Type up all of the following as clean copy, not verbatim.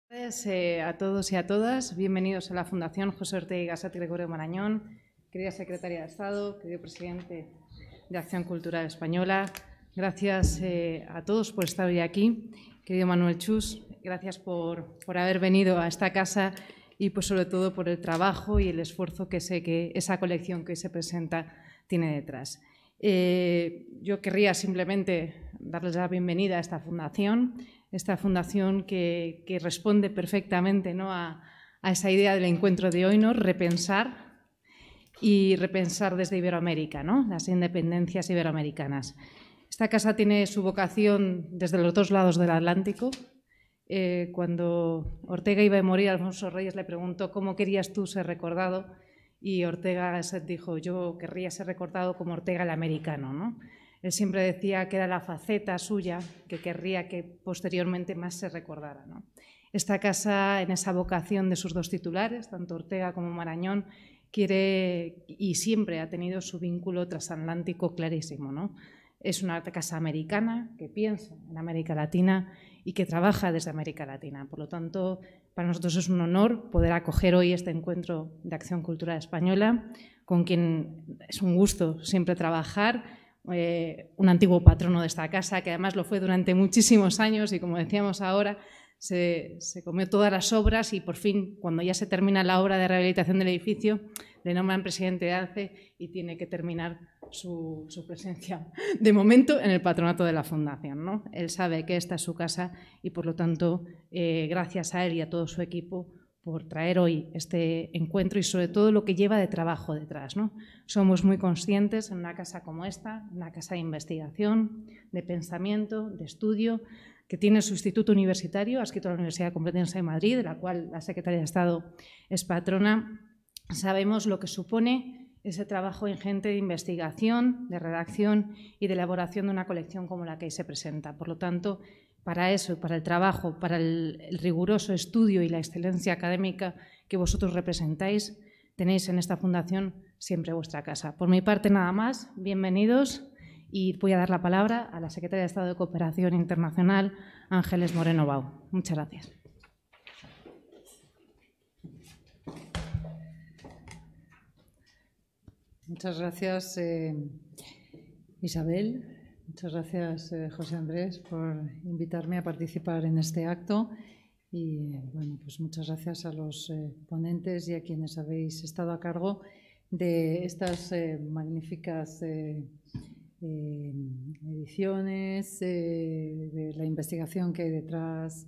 Buenas tardes a todos y a todas. Bienvenidos a la Fundación José Ortega y Gasset Gregorio Marañón, querida Secretaria de Estado, querido Presidente de Acción Cultural Española. Gracias a todos por estar hoy aquí. Querido Manuel Chus, gracias por haber venido a esta casa y pues sobre todo por el trabajo y el esfuerzo que sé que esa colección que hoy se presenta tiene detrás. Yo querría simplemente darles la bienvenida a esta fundación que responde perfectamente, ¿no?, a esa idea del encuentro de hoy, ¿no?, repensar desde Iberoamérica, ¿no?, las independencias iberoamericanas. Esta casa tiene su vocación desde los dos lados del Atlántico. Cuando Ortega iba a morir, Alfonso Reyes le preguntó ¿cómo querías tú ser recordado? Y Ortega Gasset dijo, yo querría ser recordado como Ortega el americano, ¿no? Él siempre decía que era la faceta suya que querría que posteriormente más se recordara, ¿no? Esta casa, en esa vocación de sus dos titulares, tanto Ortega como Marañón, quiere y siempre ha tenido su vínculo transatlántico clarísimo, ¿no? Es una casa americana que piensa en América Latina y que trabaja desde América Latina. Por lo tanto, para nosotros es un honor poder acoger hoy este encuentro de Acción Cultural Española, con quien es un gusto siempre trabajar, un antiguo patrono de esta casa, que además lo fue durante muchísimos años y, como decíamos ahora, se comió todas las obras y por fin, cuando ya se termina la obra de rehabilitación del edificio, le nombran presidente de ANCE y tiene que terminar su presencia de momento en el patronato de la Fundación, ¿no? Él sabe que esta es su casa y, por lo tanto, gracias a él y a todo su equipo por traer hoy este encuentro y sobre todo lo que lleva de trabajo detrás, ¿no? Somos muy conscientes en una casa como esta, una casa de investigación, de pensamiento, de estudio, que tiene su instituto universitario, adscrito a la Universidad Complutense de Madrid, de la cual la Secretaria de Estado es patrona. Sabemos lo que supone ese trabajo ingente de investigación, de redacción y de elaboración de una colección como la que hoy se presenta. Por lo tanto, para eso, para el trabajo, para el riguroso estudio y la excelencia académica que vosotros representáis, tenéis en esta fundación siempre vuestra casa. Por mi parte, nada más. Bienvenidos y voy a dar la palabra a la Secretaria de Estado de Cooperación Internacional, Ángeles Moreno Bau. Muchas gracias. Muchas gracias, Isabel. Muchas gracias, José Andrés, por invitarme a participar en este acto. Y bueno, pues muchas gracias a los ponentes y a quienes habéis estado a cargo de estas magníficas ediciones, de la investigación que hay detrás.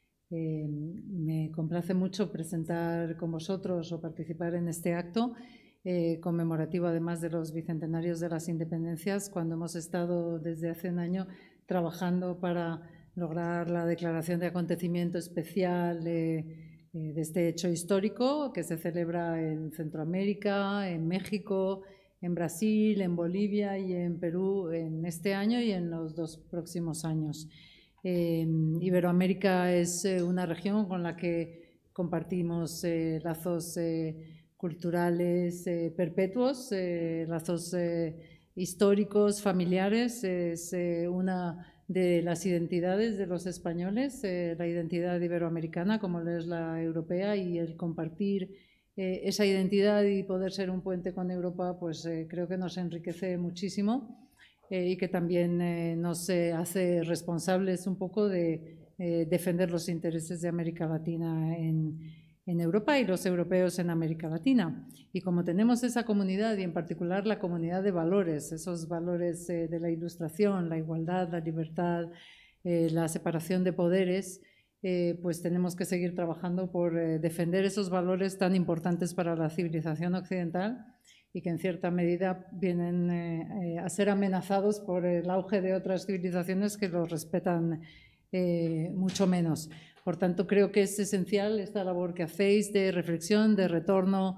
Me complace mucho presentar con vosotros o participar en este acto conmemorativo, además de los bicentenarios de las independencias, cuando hemos estado desde hace un año trabajando para lograr la declaración de acontecimiento especial de este hecho histórico que se celebra en Centroamérica, en México, en Brasil, en Bolivia y en Perú en este año y en los dos próximos años. Iberoamérica es una región con la que compartimos lazos culturales perpetuos, lazos históricos, familiares. Es una de las identidades de los españoles, la identidad iberoamericana como lo es la europea, y el compartir esa identidad y poder ser un puente con Europa, pues creo que nos enriquece muchísimo y que también nos hace responsables un poco de defender los intereses de América Latina en Europa y los europeos en América Latina. Y como tenemos esa comunidad, y en particular la comunidad de valores, esos valores de la Ilustración, la igualdad, la libertad, la separación de poderes, pues tenemos que seguir trabajando por defender esos valores tan importantes para la civilización occidental y que en cierta medida vienen a ser amenazados por el auge de otras civilizaciones que los respetan mucho menos. Por tanto, creo que es esencial esta labor que hacéis de reflexión, de retorno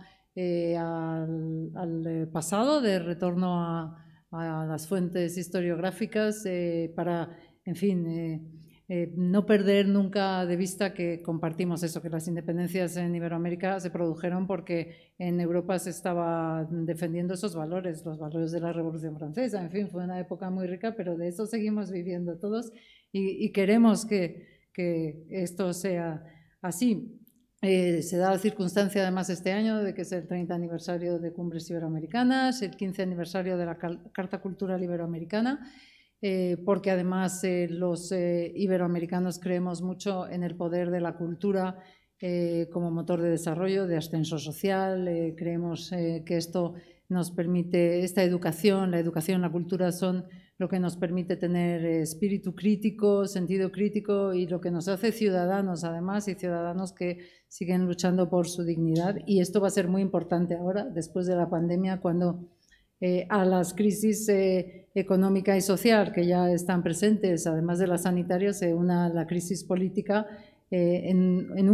al pasado, de retorno a las fuentes historiográficas para, en fin, no perder nunca de vista que compartimos eso, que las independencias en Iberoamérica se produjeron porque en Europa se estaba defendiendo esos valores, los valores de la Revolución Francesa. En fin, fue una época muy rica, pero de eso seguimos viviendo todos y queremos que esto sea así. Se da la circunstancia además este año de que es el 30 aniversario de Cumbres Iberoamericanas, el 15 aniversario de la Carta Cultural Iberoamericana, porque además los iberoamericanos creemos mucho en el poder de la cultura como motor de desarrollo, de ascenso social. Creemos que esto nos permite, esta educación, la cultura son lo que nos permite tener espíritu crítico, sentido crítico y lo que nos hace ciudadanos además, y ciudadanos que siguen luchando por su dignidad. Y esto va a ser muy importante ahora, después de la pandemia, cuando a las crisis económica y social que ya están presentes, además de las sanitarias, se una la crisis política en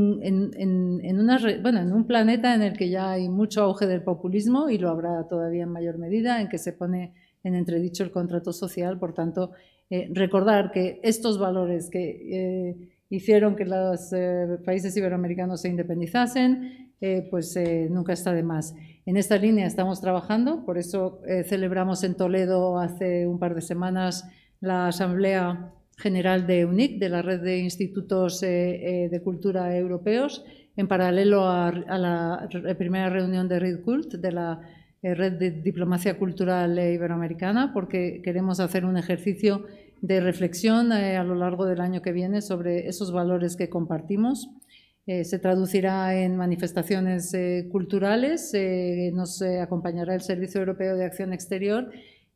un planeta en el que ya hay mucho auge del populismo, y lo habrá todavía en mayor medida, en que se pone en entredicho el contrato social. Por tanto, recordar que estos valores que hicieron que los países iberoamericanos se independizasen, nunca está de más. En esta línea estamos trabajando, por eso celebramos en Toledo hace un par de semanas la Asamblea General de UNIC, de la Red de Institutos de Cultura Europeos, en paralelo a la primera reunión de RIDCULT, de la Red de Diplomacia Cultural Iberoamericana, porque queremos hacer un ejercicio de reflexión a lo largo del año que viene sobre esos valores que compartimos. Se traducirá en manifestaciones culturales, nos acompañará el Servicio Europeo de Acción Exterior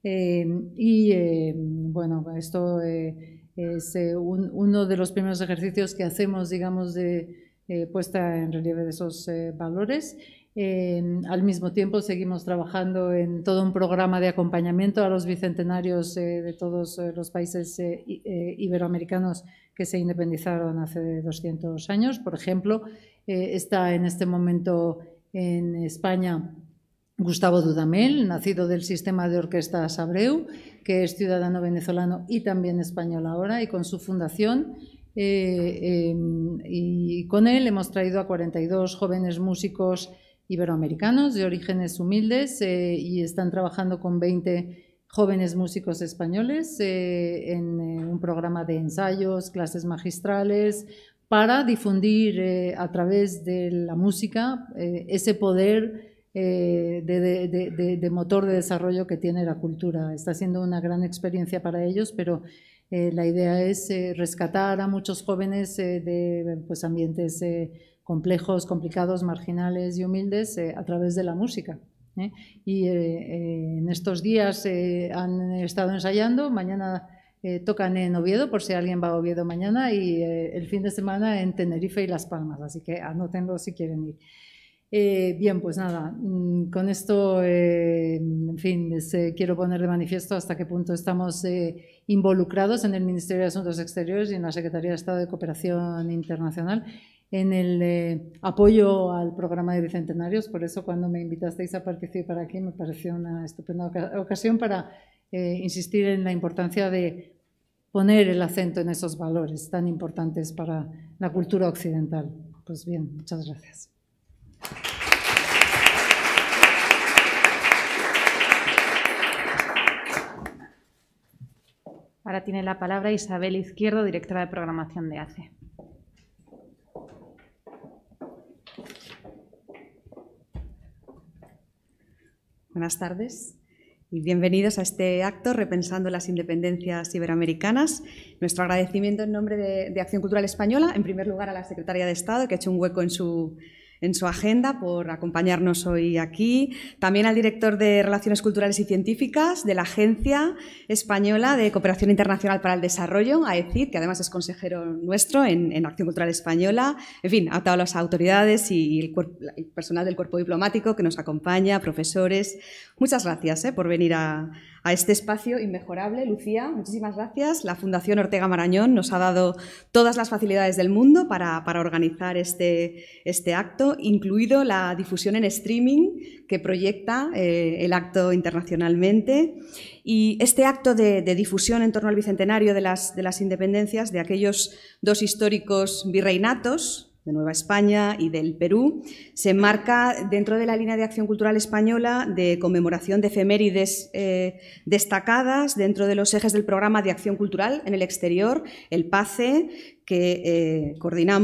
esto es uno de los primeros ejercicios que hacemos, digamos, de puesta en relieve de esos valores. Al mismo tiempo seguimos trabajando en todo un programa de acompañamiento a los bicentenarios de todos los países iberoamericanos que se independizaron hace 200 años. Por ejemplo, está en este momento en España Gustavo Dudamel, nacido del sistema de orquestas Abreu, que es ciudadano venezolano y también español ahora, y con su fundación y con él hemos traído a 42 jóvenes músicos iberoamericanos de orígenes humildes y están trabajando con 20 jóvenes músicos españoles en un programa de ensayos, clases magistrales, para difundir a través de la música ese poder de motor de desarrollo que tiene la cultura. Está siendo una gran experiencia para ellos, pero la idea es rescatar a muchos jóvenes de ambientes complejos, complicados, marginales y humildes a través de la música. Y en estos días han estado ensayando. Mañana tocan en Oviedo, por si alguien va a Oviedo mañana, y el fin de semana en Tenerife y Las Palmas, así que anótenlo si quieren ir. Bien, pues nada, con esto, en fin, quiero poner de manifiesto hasta qué punto estamos involucrados en el Ministerio de Asuntos Exteriores y en la Secretaría de Estado de Cooperación Internacional en el apoyo al programa de Bicentenarios. Por eso, cuando me invitasteis a participar aquí, me pareció una estupenda ocasión para insistir en la importancia de poner el acento en esos valores tan importantes para la cultura occidental. Pues bien, muchas gracias. Ahora tiene la palabra Isabel Izquierdo, directora de programación de ACE. Buenas tardes y bienvenidos a este acto Repensando las Independencias Iberoamericanas. Nuestro agradecimiento en nombre de Acción Cultural Española, en primer lugar a la Secretaría de Estado, que ha hecho un hueco en su agenda por acompañarnos hoy aquí. También al director de Relaciones Culturales y Científicas de la Agencia Española de Cooperación Internacional para el Desarrollo, AECID, que además es consejero nuestro en Acción Cultural Española. En fin, a todas las autoridades y el personal del cuerpo diplomático que nos acompaña, profesores. Muchas gracias por venir a este espacio inmejorable. Lucía, muchísimas gracias. La Fundación Ortega Marañón nos ha dado todas las facilidades del mundo para organizar este acto, incluido la difusión en streaming que proyecta el acto internacionalmente. Y este acto de difusión en torno al bicentenario de las independencias de aquellos dos históricos virreinatos, de Nueva España y del Perú, se enmarca dentro de la línea de acción cultural española de conmemoración de efemérides destacadas dentro de los ejes del programa de acción cultural en el exterior, el PACE, que coordina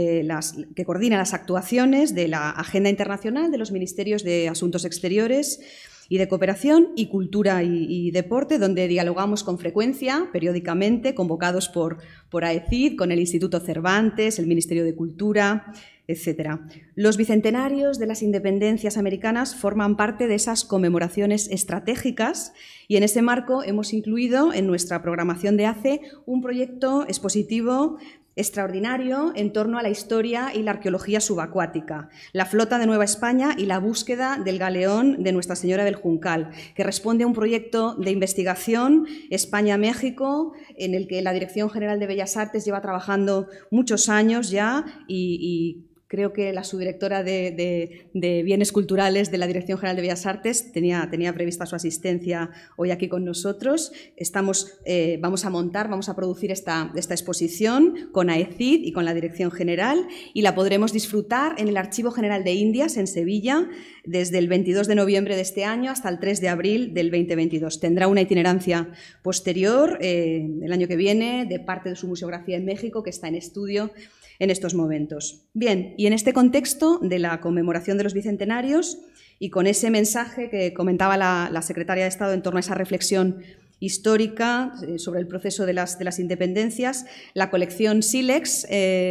las actuaciones de la Agenda Internacional de los Ministerios de Asuntos Exteriores y de Cooperación y Cultura y Deporte, donde dialogamos con frecuencia, periódicamente, convocados por AECID, con el Instituto Cervantes, el Ministerio de Cultura, etc. Los bicentenarios de las independencias americanas forman parte de esas conmemoraciones estratégicas y en ese marco hemos incluido en nuestra programación de ACE un proyecto expositivo extraordinario en torno a la historia y la arqueología subacuática, la flota de Nueva España y la búsqueda del galeón de Nuestra Señora del Juncal, que responde a un proyecto de investigación España-México en el que la Dirección General de Bellas Artes lleva trabajando muchos años ya y creo que la subdirectora de Bienes Culturales de la Dirección General de Bellas Artes tenía prevista su asistencia hoy aquí con nosotros. Vamos a producir esta exposición con AECID y con la Dirección General y la podremos disfrutar en el Archivo General de Indias en Sevilla desde el 22 de noviembre de este año hasta el 3 de abril del 2022. Tendrá una itinerancia posterior el año que viene de parte de su museografía en México, que está en estudio en estos momentos. Bien, y en este contexto de la conmemoración de los bicentenarios y con ese mensaje que comentaba la secretaria de Estado en torno a esa reflexión histórica sobre el proceso de las independencias, la colección Silex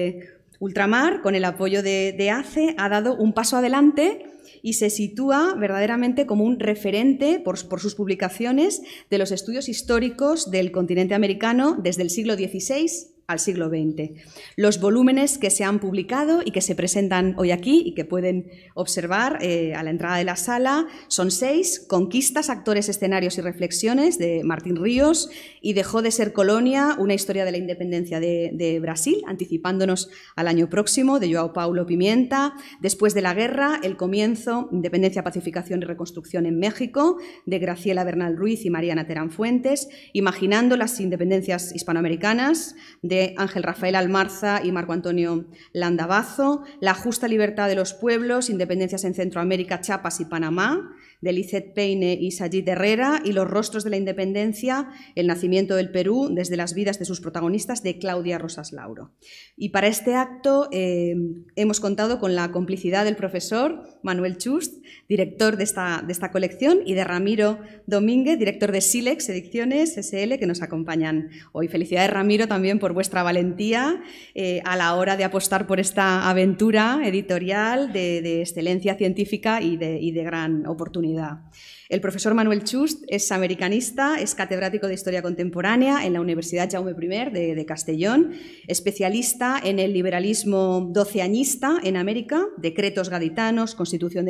Ultramar, con el apoyo de ACE, ha dado un paso adelante y se sitúa verdaderamente como un referente por sus publicaciones de los estudios históricos del continente americano desde el siglo XVI al siglo XX. Los volúmenes que se han publicado y que se presentan hoy aquí y que pueden observar a la entrada de la sala son 6: Conquistas, actores, escenarios y reflexiones, de Martín Ríos, y Dejó de ser colonia, una historia de la independencia de Brasil, anticipándonos al año próximo, de João Paulo Pimienta. Después de la guerra, el comienzo, independencia, pacificación y reconstrucción en México, de Graciela Bernal Ruiz y Mariana Terán Fuentes. Imaginando las independencias hispanoamericanas, de Ángel Rafael Almarza y Marco Antonio Landavazo. La justa libertad de los pueblos, independencias en Centroamérica, Chiapas y Panamá, de Lizeth Peine y Sayid Herrera. Y Los rostros de la independencia, el nacimiento del Perú desde las vidas de sus protagonistas, de Claudia Rosas Lauro. Y para este acto hemos contado con la complicidad del profesor Manuel Chust, director de esta colección, y de Ramiro Domínguez, director de Silex Ediciones SL, que nos acompañan hoy. Felicidades, Ramiro, también por vuestra valentía a la hora de apostar por esta aventura editorial de excelencia científica y de gran oportunidad. El profesor Manuel Chust es americanista, es catedrático de Historia Contemporánea en la Universidad Jaume I de Castellón, especialista en el liberalismo doceañista en América, decretos gaditanos, Constitución de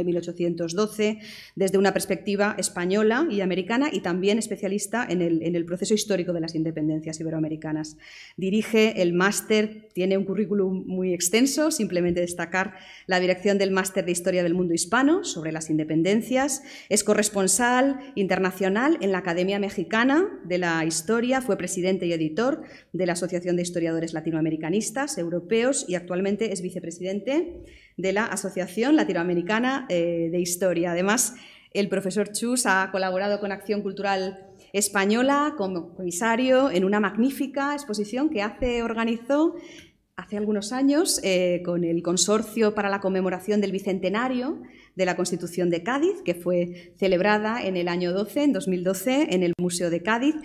1812, desde una perspectiva española y americana, y también especialista en el proceso histórico de las independencias iberoamericanas. Dirige el máster, tiene un currículum muy extenso, simplemente destacar la dirección del máster de Historia del Mundo Hispano sobre las independencias, es corresponsal internacional en la Academia Mexicana de la Historia, fue presidente y editor de la Asociación de Historiadores Latinoamericanistas Europeos y actualmente es vicepresidente de la Asociación Latinoamericana de Historia. Además, el profesor Chust ha colaborado con Acción Cultural Española como comisario en una magnífica exposición que organizó hace algunos años con el Consorcio para la Conmemoración del Bicentenario de la Constitución de Cádiz, que fue celebrada en el año 2012, en el Museo de Cádiz.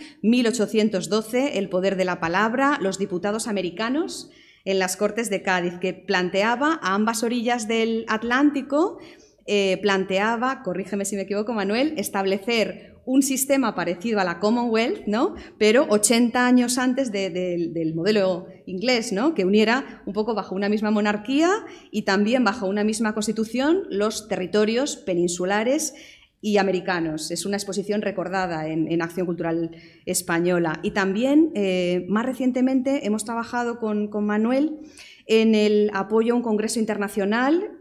1812, el poder de la palabra, los diputados americanos en las Cortes de Cádiz, que planteaba a ambas orillas del Atlántico, corrígeme si me equivoco, Manuel, establecer un sistema parecido a la Commonwealth, ¿no?, pero 80 años antes del modelo inglés, ¿no?, que uniera un poco bajo una misma monarquía y también bajo una misma constitución los territorios peninsulares y americanos. Es una exposición recordada en Acción Cultural Española. Y también, más recientemente, hemos trabajado con Manuel en el apoyo a un congreso internacional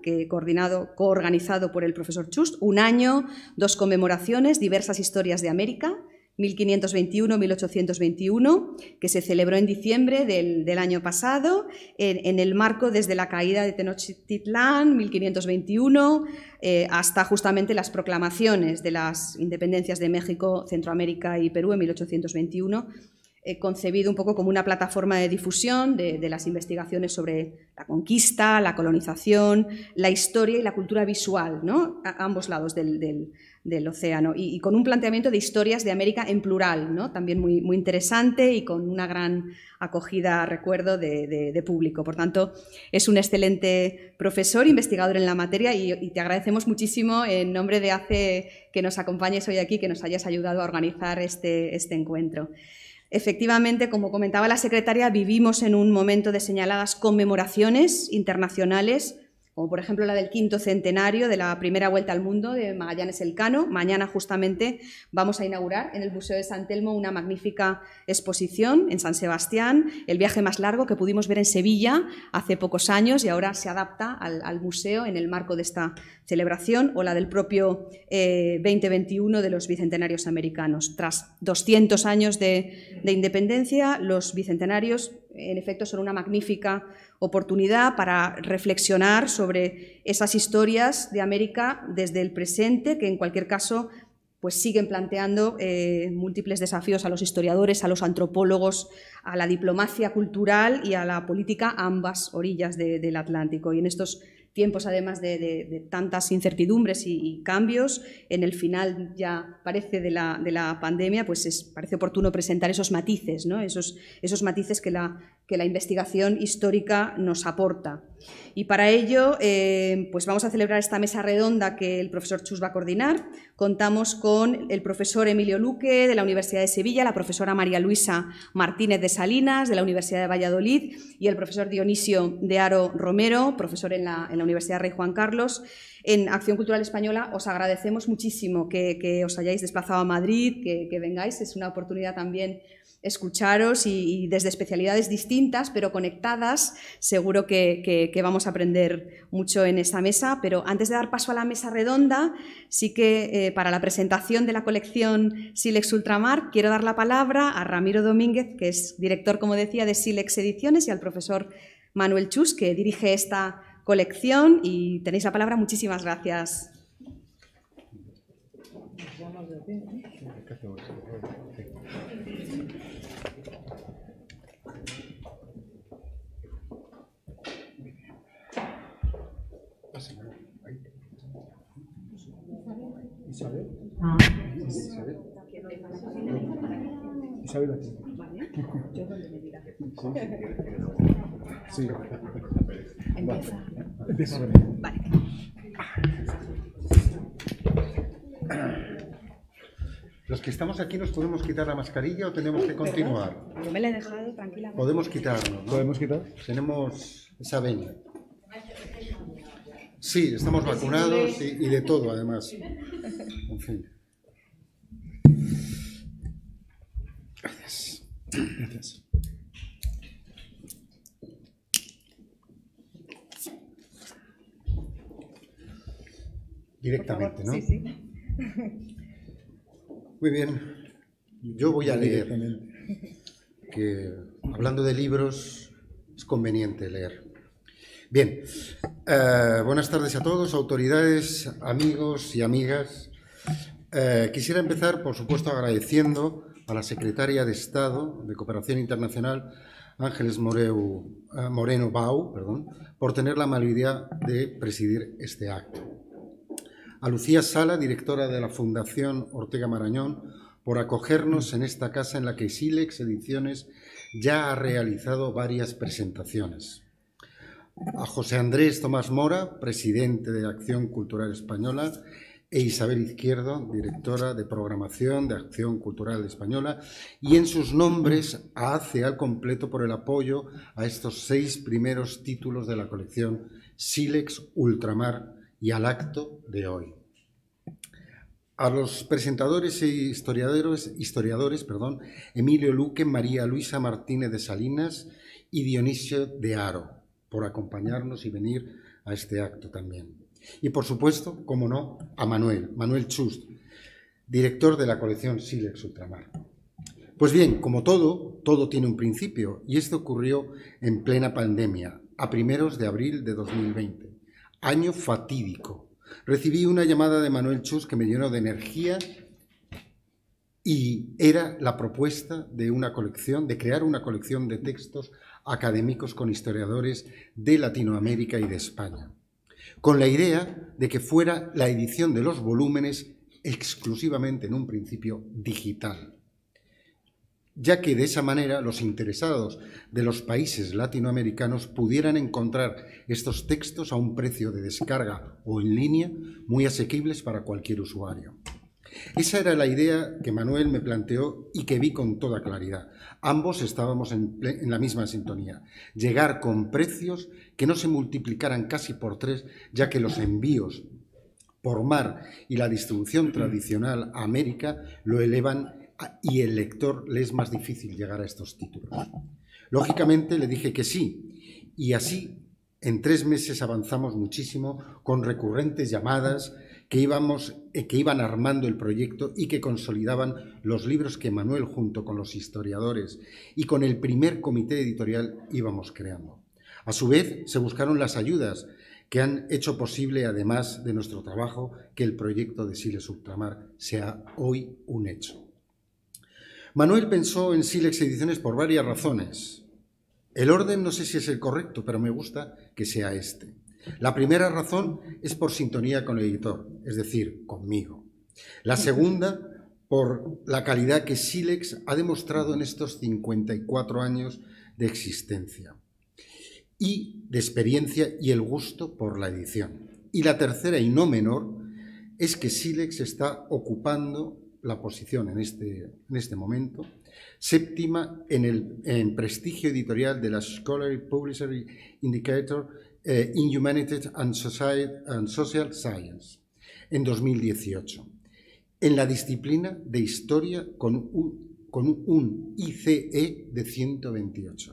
coorganizado por el profesor Chust, un año, 2 conmemoraciones, diversas historias de América, 1521-1821, que se celebró en diciembre del año pasado, en el marco desde la caída de Tenochtitlán, 1521, hasta justamente las proclamaciones de las independencias de México, Centroamérica y Perú en 1821, concebido un poco como una plataforma de difusión de las investigaciones sobre la conquista, la colonización, la historia y la cultura visual, ¿no? A ambos lados del océano, y con un planteamiento de historias de América en plural, ¿no? También muy, muy interesante y con una gran acogida, recuerdo, de público. Por tanto, es un excelente profesor, investigador en la materia, y te agradecemos muchísimo en nombre de ACE que nos acompañes hoy aquí, que nos hayas ayudado a organizar este encuentro. Efectivamente, como comentaba la secretaria, vivimos en un momento de señaladas conmemoraciones internacionales, como por ejemplo la del 5º centenario de la primera vuelta al mundo de Magallanes Elcano. Mañana justamente vamos a inaugurar en el Museo de San Telmo una magnífica exposición en San Sebastián, el viaje más largo, que pudimos ver en Sevilla hace pocos años y ahora se adapta al museo en el marco de esta celebración, o la del propio 2021 de los bicentenarios americanos. Tras 200 años de independencia, los bicentenarios en efecto son una magnífica oportunidad para reflexionar sobre esas historias de América desde el presente, que en cualquier caso pues siguen planteando múltiples desafíos a los historiadores, a los antropólogos, a la diplomacia cultural y a la política a ambas orillas del Atlántico. Y en estos tiempos, además de tantas incertidumbres y cambios, en el final ya parece de la pandemia, pues parece oportuno presentar esos matices, ¿no? Esos matices que la investigación histórica nos aporta. Y para ello, pues vamos a celebrar esta mesa redonda que el profesor Chus va a coordinar. Contamos con el profesor Emilio Luque, de la Universidad de Sevilla, la profesora María Luisa Martínez de Salinas, de la Universidad de Valladolid, y el profesor Dionisio de Haro Romero, profesor en la Universidad Rey Juan Carlos. En Acción Cultural Española os agradecemos muchísimo que os hayáis desplazado a Madrid, que vengáis. Es una oportunidad también escucharos, y desde especialidades distintas pero conectadas, seguro que vamos a aprender mucho en esta mesa. Pero antes de dar paso a la mesa redonda, sí que para la presentación de la colección Silex Ultramar quiero dar la palabra a Ramiro Domínguez, que es director, como decía, de Silex Ediciones, y al profesor Manuel Chus, que dirige esta colección. Y tenéis la palabra. Muchísimas gracias. Isabel. Isabel aquí. Sí. Empieza. Vale. Los que estamos aquí, ¿nos podemos quitar la mascarilla o tenemos que continuar? Yo me la he dejado tranquilamente. Podemos quitarnos, ¿no? ¿Podemos quitar? Tenemos esa venia. Sí, estamos vacunados y de todo, además. En fin. Gracias. Gracias. Directamente, ¿no? Sí, sí. Muy bien. Yo voy a leer, que hablando de libros es conveniente leer. Bien, buenas tardes a todos, autoridades, amigos y amigas. Quisiera empezar, por supuesto, agradeciendo a la Secretaria de Estado de Cooperación Internacional, Ángeles Moreno Bau, por tener la amabilidad de presidir este acto. A Lucía Sala, directora de la Fundación Ortega Marañón, por acogernos en esta casa en la que Silex Ediciones ya ha realizado varias presentaciones. A José Andrés Tomás Mora, presidente de Acción Cultural Española, e Isabel Izquierdo, directora de Programación de Acción Cultural Española, y en sus nombres a ACE al completo por el apoyo a estos 6 primeros títulos de la colección Silex Ultramar y al acto de hoy. A los presentadores e historiadores, Emilio Luque, María Luisa Martínez de Salinas y Dionisio de Haro, por acompañarnos y venir a este acto también. Y por supuesto, como no, a Manuel Chus, director de la colección Sílex Ultramar. Pues bien, como todo tiene un principio, y esto ocurrió en plena pandemia, a primeros de abril de 2020. Año fatídico. Recibí una llamada de Manuel Chus que me llenó de energía y era la propuesta de una colección, de crear una colección de textos académicos con historiadores de Latinoamérica y de España, con la idea de que fuera la edición de los volúmenes exclusivamente en un principio digital, ya que de esa manera los interesados de los países latinoamericanos pudieran encontrar estos textos a un precio de descarga o en línea muy asequibles para cualquier usuario. Esa era la idea que Manuel me planteó y que vi con toda claridad. Ambos estábamos en la misma sintonía. Llegar con precios que no se multiplicaran casi por 3, ya que los envíos por mar y la distribución tradicional a América lo elevan y el lector le es más difícil llegar a estos títulos. Lógicamente le dije que sí, y así en 3 meses avanzamos muchísimo con recurrentes llamadas que iban armando el proyecto y que consolidaban los libros que Manuel, junto con los historiadores y con el primer comité editorial, íbamos creando. A su vez, se buscaron las ayudas que han hecho posible, además de nuestro trabajo, que el proyecto de Sílex Ultramar sea hoy un hecho. Manuel pensó en Sílex Ediciones por varias razones. El orden no sé si es el correcto, pero me gusta que sea este. La primera razón es por sintonía con el editor, es decir, conmigo. La segunda, por la calidad que Sílex ha demostrado en estos 54 años de existencia y de experiencia y el gusto por la edición. Y la tercera, y no menor, es que Sílex está ocupando la posición en este momento, séptima en prestigio editorial de la Scholarly Publisher Indicator in Humanities and Social Science en 2018, en la disciplina de Historia con un ICE de 128.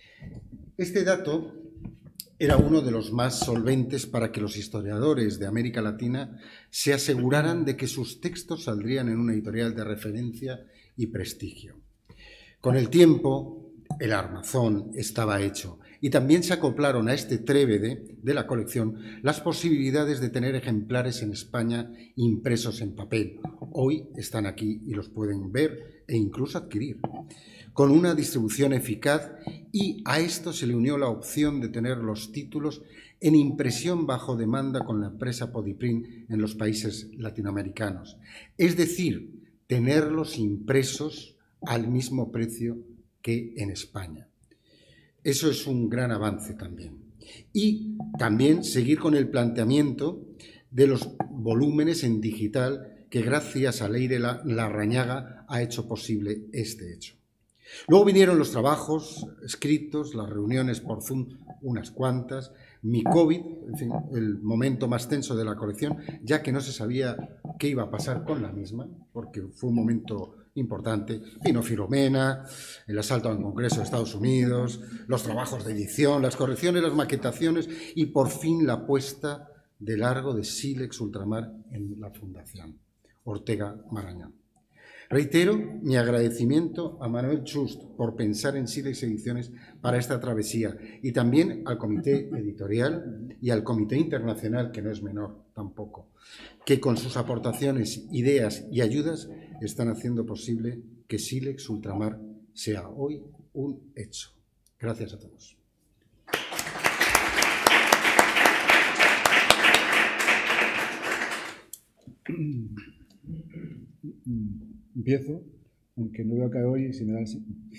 Este dato era uno de los más solventes para que los historiadores de América Latina se aseguraran de que sus textos saldrían en una editorial de referencia y prestigio. Con el tiempo, el armazón estaba hecho y también se acoplaron a este trébede de la colección las posibilidades de tener ejemplares en España impresos en papel. Hoy están aquí y los pueden ver e incluso adquirir, con una distribución eficaz, y a esto se le unió la opción de tener los títulos en impresión bajo demanda con la empresa Podiprint en los países latinoamericanos. Es decir, tenerlos impresos al mismo precio que en España. Eso es un gran avance también. Y también seguir con el planteamiento de los volúmenes en digital que gracias a Leire Larrañaga ha hecho posible este hecho. Luego vinieron los trabajos escritos, las reuniones por Zoom, unas cuantas, mi COVID, en fin, el momento más tenso de la colección, ya que no se sabía qué iba a pasar con la misma, porque fue un momento importante. Vino Filomena, el asalto al Congreso de Estados Unidos, los trabajos de edición, las correcciones, las maquetaciones y por fin la puesta de largo de Sílex Ultramar en la Fundación Ortega Marañón. Reitero mi agradecimiento a Manuel Chust por pensar en Sílex Ediciones para esta travesía y también al comité editorial y al comité internacional, que no es menor tampoco, que con sus aportaciones, ideas y ayudas están haciendo posible que Sílex Ultramar sea hoy un hecho. Gracias a todos. Empiezo, aunque no veo acá hoy, si me da así.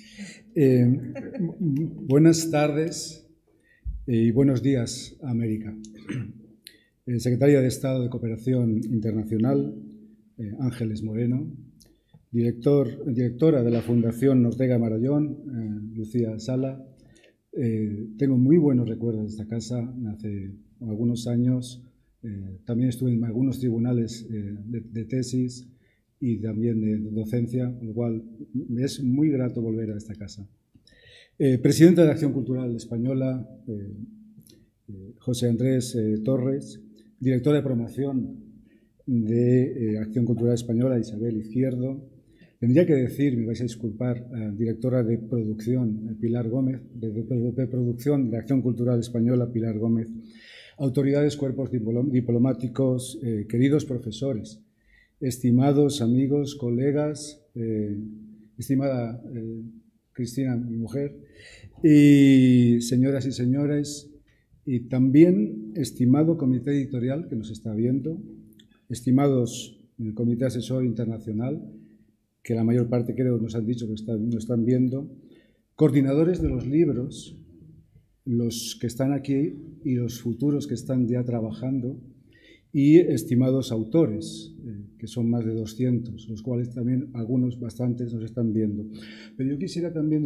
Buenas tardes y buenos días, América. Secretaria de Estado de Cooperación Internacional, Ángeles Moreno, directora de la Fundación Ortega Marañón, Lucía Sala. Tengo muy buenos recuerdos de esta casa. Hace algunos años también estuve en algunos tribunales de tesis y también de docencia, con lo cual me es muy grato volver a esta casa. Presidenta de Acción Cultural Española, José Andrés Torres, director de promoción de Acción Cultural Española, Isabel Izquierdo. Tendría que decir, me vais a disculpar, directora de producción, Pilar Gómez, de producción de Acción Cultural Española, Pilar Gómez, autoridades, cuerpos diplomáticos, queridos profesores, estimados amigos, colegas, estimada Cristina, mi mujer, y señoras y señores, y también estimado comité editorial que nos está viendo, estimados comité asesor internacional, que la mayor parte creo nos han dicho que nos están viendo, coordinadores de los libros, los que están aquí y los futuros que están ya trabajando, y estimados autores, que son más de 200, los cuales también algunos, bastantes, nos están viendo. Pero yo quisiera también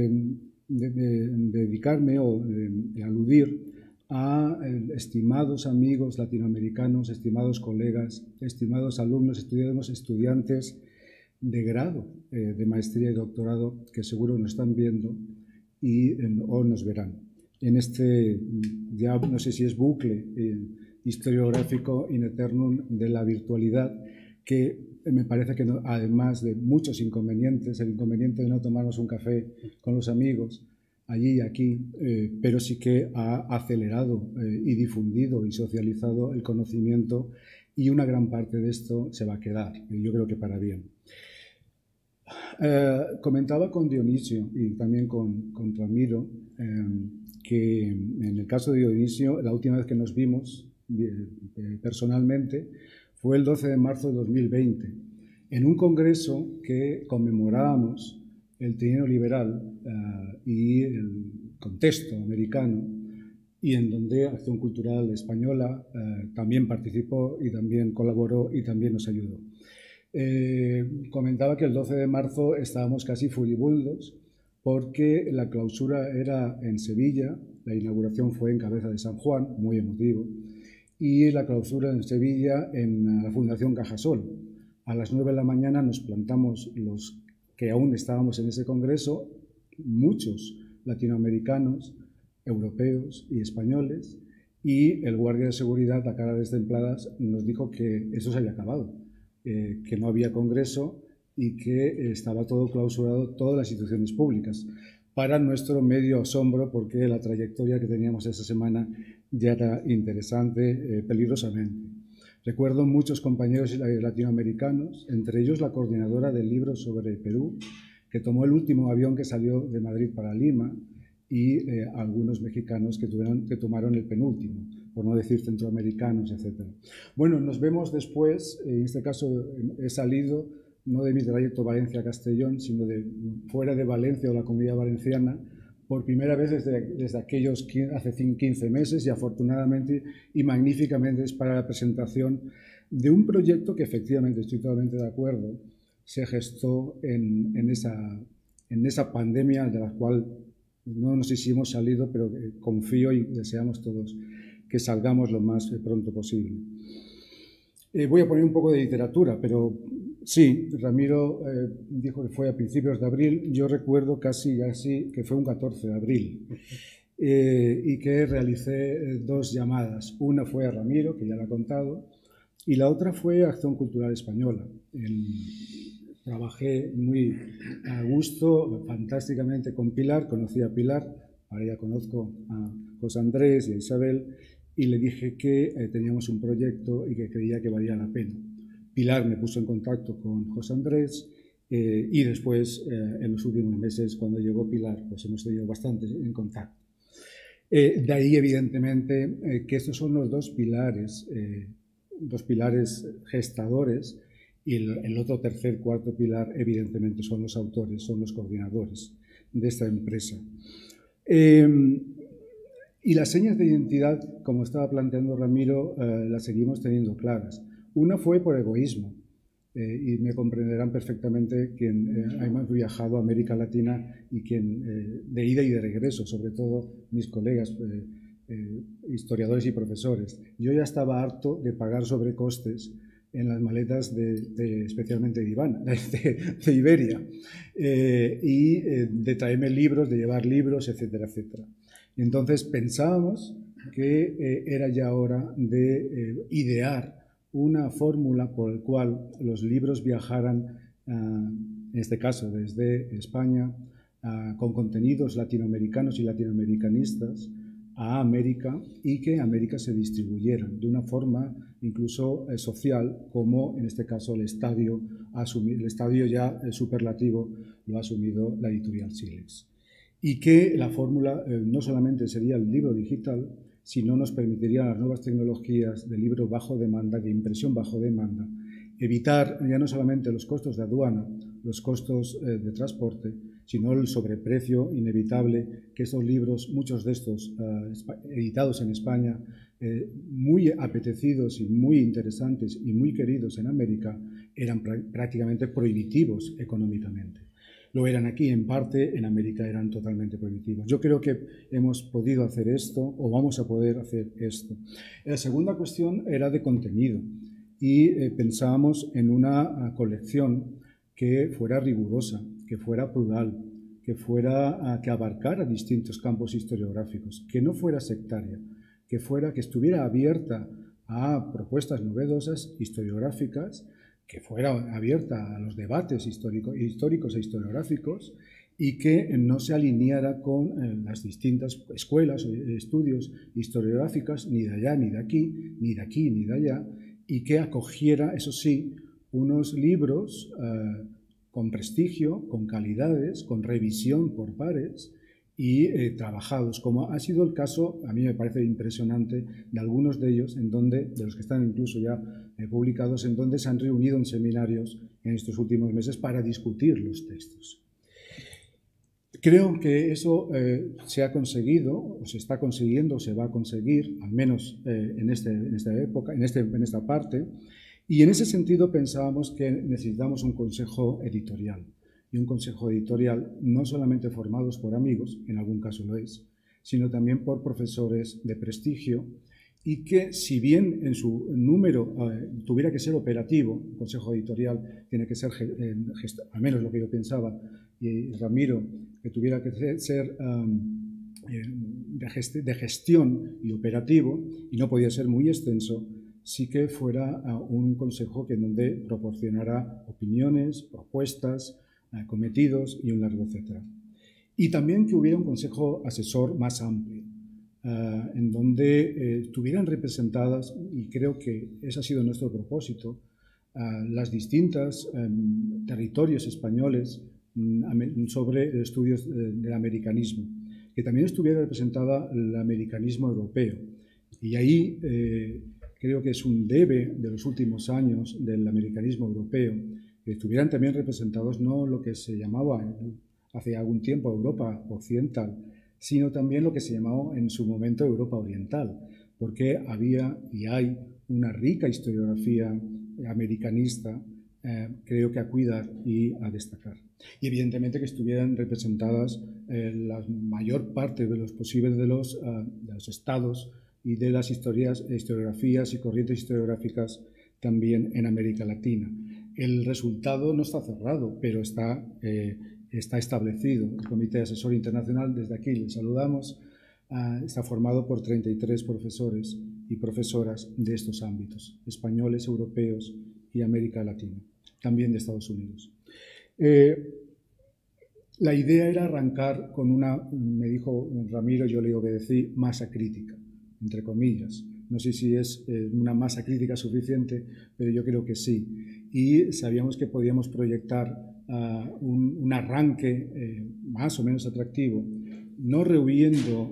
dedicarme o aludir a estimados amigos latinoamericanos, estimados colegas, estimados alumnos, estudiantes de grado, de maestría y doctorado, que seguro nos están viendo o nos verán. En este, ya no sé si es bucle historiográfico in eternum de la virtualidad, que me parece que no, además de muchos inconvenientes, el inconveniente de no tomarnos un café con los amigos, allí y aquí, pero sí que ha acelerado y difundido y socializado el conocimiento, y una gran parte de esto se va a quedar, yo creo que para bien. Comentaba con Dionisio y también con Ramiro que en el caso de Dionisio, la última vez que nos vimos personalmente fue el 12 de marzo de 2020, en un congreso que conmemorábamos el trienio liberal y el contexto americano, y en donde Acción Cultural Española también participó y también colaboró y también nos ayudó. Comentaba que el 12 de marzo estábamos casi furibundos porque la clausura era en Sevilla, la inauguración fue en Cabeza de San Juan, muy emotivo, y la clausura en Sevilla en la Fundación Cajasol. A las 9 de la mañana nos plantamos los que aún estábamos en ese congreso, muchos latinoamericanos, europeos y españoles, y el guardia de seguridad, a cara destempladas, nos dijo que eso se había acabado, que no había congreso y que estaba todo clausurado, todas las instituciones públicas, para nuestro medio asombro, porque la trayectoria que teníamos esa semana ya era interesante, peligrosamente. Recuerdo muchos compañeros latinoamericanos, entre ellos la coordinadora del libro sobre Perú, que tomó el último avión que salió de Madrid para Lima, y algunos mexicanos que tomaron el penúltimo, por no decir centroamericanos, etc. Bueno, nos vemos después, en este caso he salido no de mi trayecto Valencia-Castellón, sino de fuera de Valencia o la Comunidad Valenciana, por primera vez desde aquellos hace 15 meses, y afortunadamente y magníficamente es para la presentación de un proyecto que efectivamente, estoy totalmente de acuerdo, se gestó en esa pandemia de la cual no sé si hemos salido, pero confío y deseamos todos que salgamos lo más pronto posible. Voy a poner un poco de literatura, pero sí, Ramiro dijo que fue a principios de abril, yo recuerdo casi que fue un 14 de abril, y que realicé 2 llamadas. Una fue a Ramiro, que ya lo ha contado, y la otra fue a Acción Cultural Española. Trabajé muy a gusto, fantásticamente con Pilar, conocí a Pilar, ahora ya conozco a José Andrés y a Isabel, y le dije que teníamos un proyecto y que creía que valía la pena. Pilar me puso en contacto con José Andrés y después, en los últimos meses, cuando llegó Pilar, pues hemos tenido bastante en contacto. De ahí, evidentemente, que estos son los dos pilares gestadores, y el otro tercer, cuarto pilar, evidentemente, son los autores, son los coordinadores de esta empresa. Y las señas de identidad, como estaba planteando Ramiro, las seguimos teniendo claras. Una fue por egoísmo, y me comprenderán perfectamente quien hemos viajado a América Latina y quien de ida y de regreso, sobre todo mis colegas historiadores y profesores. Yo ya estaba harto de pagar sobrecostes en las maletas especialmente de Iberia, y de traerme libros, de llevar libros, etcétera, etcétera. Y entonces pensábamos que era ya hora de idear una fórmula por la cual los libros viajaran, en este caso desde España, con contenidos latinoamericanos y latinoamericanistas a América, y que América se distribuyeran de una forma incluso social, como en este caso el estadio ya superlativo lo ha asumido la editorial Silex. Y que la fórmula no solamente sería el libro digital, sino nos permitiría las nuevas tecnologías de libro bajo demanda, de impresión bajo demanda, evitar ya no solamente los costos de aduana, los costos de transporte, sino el sobreprecio inevitable que estos libros, muchos de estos editados en España, muy apetecidos y muy interesantes y muy queridos en América, eran prácticamente prohibitivos económicamente. Lo eran aquí en parte, en América eran totalmente prohibitivos. Yo creo que hemos podido hacer esto, o vamos a poder hacer esto. La segunda cuestión era de contenido, y pensábamos en una colección que fuera rigurosa, que fuera plural, que abarcara distintos campos historiográficos, que no fuera sectaria, que estuviera abierta a propuestas novedosas historiográficas, que fuera abierta a los debates históricos e historiográficos, y que no se alineara con las distintas escuelas o estudios historiográficas, ni de allá ni de aquí, ni de aquí ni de allá, y que acogiera, eso sí, unos libros con prestigio, con calidades, con revisión por pares y trabajados, como ha sido el caso, a mí me parece impresionante, de algunos de ellos, de los que están incluso ya publicados, en donde se han reunido en seminarios en estos últimos meses para discutir los textos. Creo que eso se ha conseguido, o se está consiguiendo, o se va a conseguir, al menos en esta época, en esta parte, y en ese sentido pensábamos que necesitamos un consejo editorial, y un consejo editorial no solamente formados por amigos, en algún caso lo es, sino también por profesores de prestigio, y que si bien en su número tuviera que ser operativo, el consejo editorial tiene que ser, al menos lo que yo pensaba, y Ramiro, que tuviera que ser de gestión y operativo, y no podía ser muy extenso, sí que fuera un consejo que donde proporcionara opiniones, propuestas, cometidos y un largo etcétera. Y también que hubiera un consejo asesor más amplio, en donde estuvieran representadas, y creo que ese ha sido nuestro propósito, las distintas territorios españoles sobre estudios del americanismo, que también estuviera representada el americanismo europeo. Y ahí creo que es un debe de los últimos años del americanismo europeo, que estuvieran también representados no lo que se llamaba hace algún tiempo Europa occidental, sino también lo que se llamaba en su momento Europa oriental, porque había y hay una rica historiografía americanista, creo que a cuidar y a destacar. Y evidentemente que estuvieran representadas la mayor parte de los posibles de los estados y de las historiografías y corrientes historiográficas también en América Latina. El resultado no está cerrado, pero está establecido. El Comité Asesor Internacional, desde aquí les saludamos, está formado por 33 profesores y profesoras de estos ámbitos, españoles, europeos y América Latina, también de Estados Unidos. La idea era arrancar con una, me dijo Ramiro, yo le obedecí, masa crítica, entre comillas. No sé si es una masa crítica suficiente, pero yo creo que sí. Y sabíamos que podíamos proyectar un arranque más o menos atractivo, no rehuyendo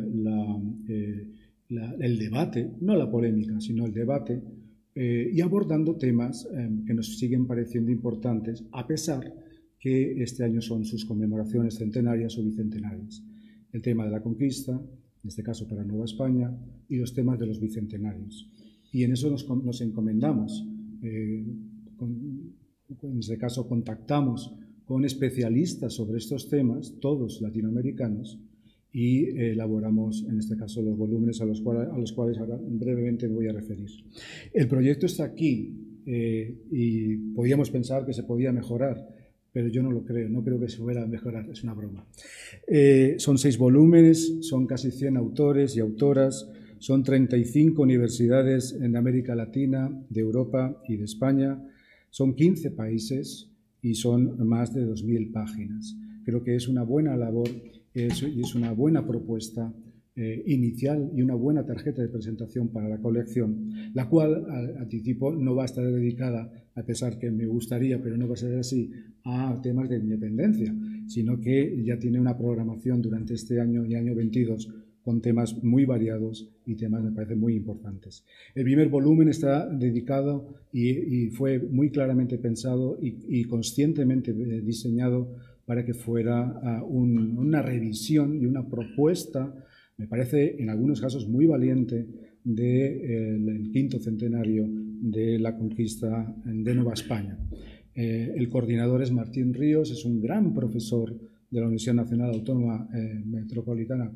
el debate, no la polémica, sino el debate, y abordando temas que nos siguen pareciendo importantes, a pesar que este año son sus conmemoraciones centenarias o bicentenarias. El tema de la conquista, en este caso para Nueva España, y los temas de los bicentenarios. Y en eso nos encomendamos. En este caso contactamos con especialistas sobre estos temas, todos latinoamericanos, y elaboramos, en este caso, los volúmenes a los cuales ahora brevemente me voy a referir. El proyecto está aquí y podíamos pensar que se podía mejorar, pero yo no lo creo, no creo que se fuera a mejorar, es una broma. Son 6 volúmenes, son casi 100 autores y autoras, Son 35 universidades en América Latina, de Europa y de España. Son 15 países y son más de 2.000 páginas. Creo que es una buena labor y es una buena propuesta inicial y una buena tarjeta de presentación para la colección, la cual, anticipo, no va a estar dedicada, a pesar que me gustaría, pero no va a ser así, a temas de independencia, sino que ya tiene una programación durante este año y año 22 con temas muy variados y temas, me parece, muy importantes. El primer volumen está dedicado y fue muy claramente pensado y conscientemente diseñado para que fuera una revisión y una propuesta, me parece en algunos casos muy valiente, del quinto centenario de la conquista de Nueva España. El coordinador es Martín Ríos, es un gran profesor de la Universidad Nacional Autónoma Metropolitana,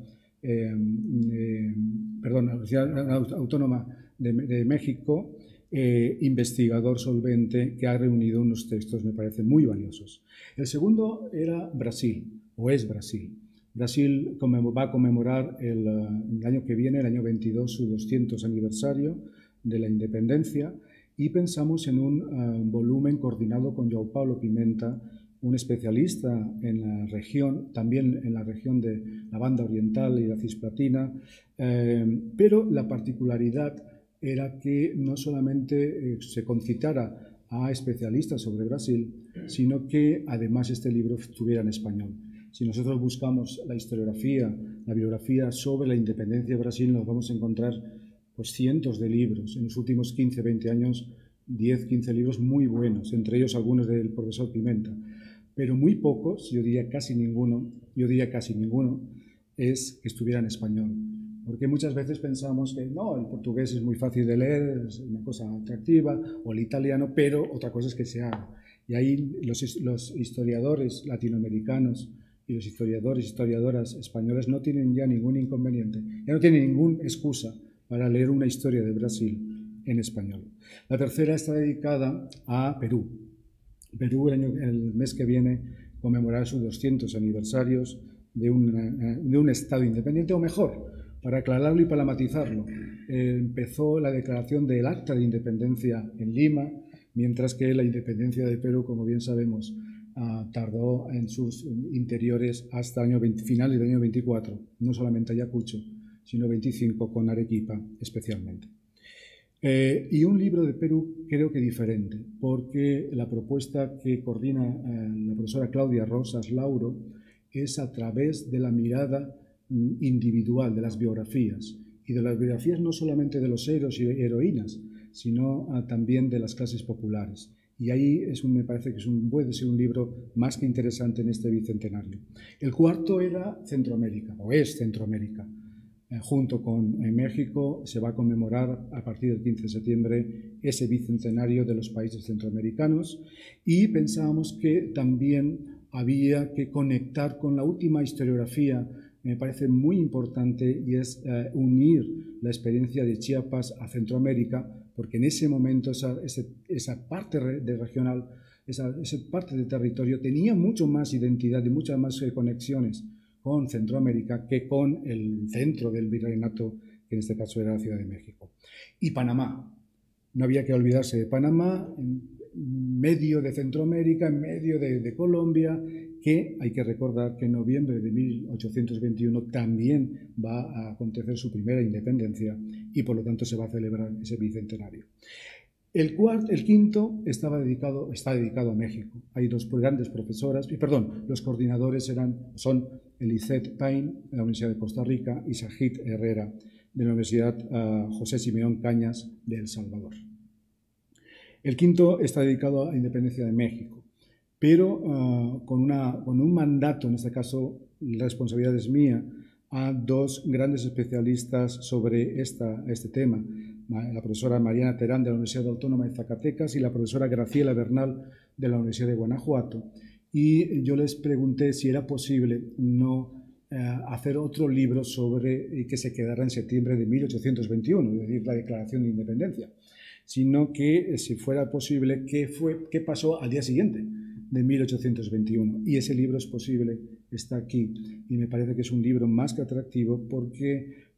la Universidad Autónoma de México, investigador solvente que ha reunido unos textos, me parecen, muy valiosos. El segundo era Brasil, o es Brasil. Brasil va a conmemorar el año que viene, el año 22, su 200 aniversario de la independencia, y pensamos en un volumen coordinado con João Paulo Pimenta, un especialista en la región, también en la región de la Banda Oriental y la Cisplatina, pero la particularidad era que no solamente se concitara a especialistas sobre Brasil, sino que además este libro estuviera en español. Si nosotros buscamos la historiografía, la biografía sobre la independencia de Brasil, nos vamos a encontrar pues, cientos de libros. En los últimos 15, 20 años, 10, 15 libros muy buenos, entre ellos algunos del profesor Pimenta. Pero muy pocos, yo diría casi ninguno, es que estuviera en español. Porque muchas veces pensamos que no, el portugués es muy fácil de leer, es una cosa atractiva, o el italiano, pero otra cosa es que se haga. Y ahí los historiadores latinoamericanos y los historiadoras españoles no tienen ya ningún inconveniente, ya no tienen ninguna excusa para leer una historia de Brasil en español. La tercera está dedicada a Perú. Perú el mes que viene conmemorará sus 200 aniversarios de un Estado independiente, o mejor, para aclararlo y para matizarlo. Empezó la declaración del Acta de Independencia en Lima, mientras que la independencia de Perú, como bien sabemos, tardó en sus interiores hasta finales del año 24, no solamente Ayacucho, sino 25 con Arequipa especialmente. Y un libro de Perú creo que diferente, porque la propuesta que coordina la profesora Claudia Rosas Lauro es a través de la mirada individual, de las biografías, y de las biografías no solamente de los héroes y heroínas, sino también de las clases populares. Y ahí me parece que puede ser un libro más que interesante en este bicentenario. El cuarto era Centroamérica, o es Centroamérica. Junto con México se va a conmemorar a partir del 15 de septiembre ese bicentenario de los países centroamericanos, y pensábamos que también había que conectar con la última historiografía, me parece muy importante, y es unir la experiencia de Chiapas a Centroamérica, porque en ese momento esa parte regional, esa parte de territorio tenía mucho más identidad y muchas más conexiones con Centroamérica que con el centro del virreinato, que en este caso era la Ciudad de México. Y Panamá. No había que olvidarse de Panamá, en medio de Centroamérica, en medio de Colombia, que hay que recordar que en noviembre de 1821 también va a acontecer su primera independencia, y por lo tanto se va a celebrar ese bicentenario. El quinto está dedicado a México. Hay dos grandes profesoras, los coordinadores son Eliseth Payne, de la Universidad de Costa Rica, y Sajid Herrera, de la Universidad José Simeón Cañas, de El Salvador. El quinto está dedicado a la independencia de México, pero con un mandato, en este caso la responsabilidad es mía, a dos grandes especialistas sobre este tema, la profesora Mariana Terán, de la Universidad Autónoma de Zacatecas, y la profesora Graciela Bernal, de la Universidad de Guanajuato. Y yo les pregunté si era posible hacer otro libro que se quedara en septiembre de 1821, es decir, la Declaración de Independencia, sino que si fuera posible, qué pasó al día siguiente de 1821. Y ese libro es posible, está aquí, y me parece que es un libro más que atractivo, porque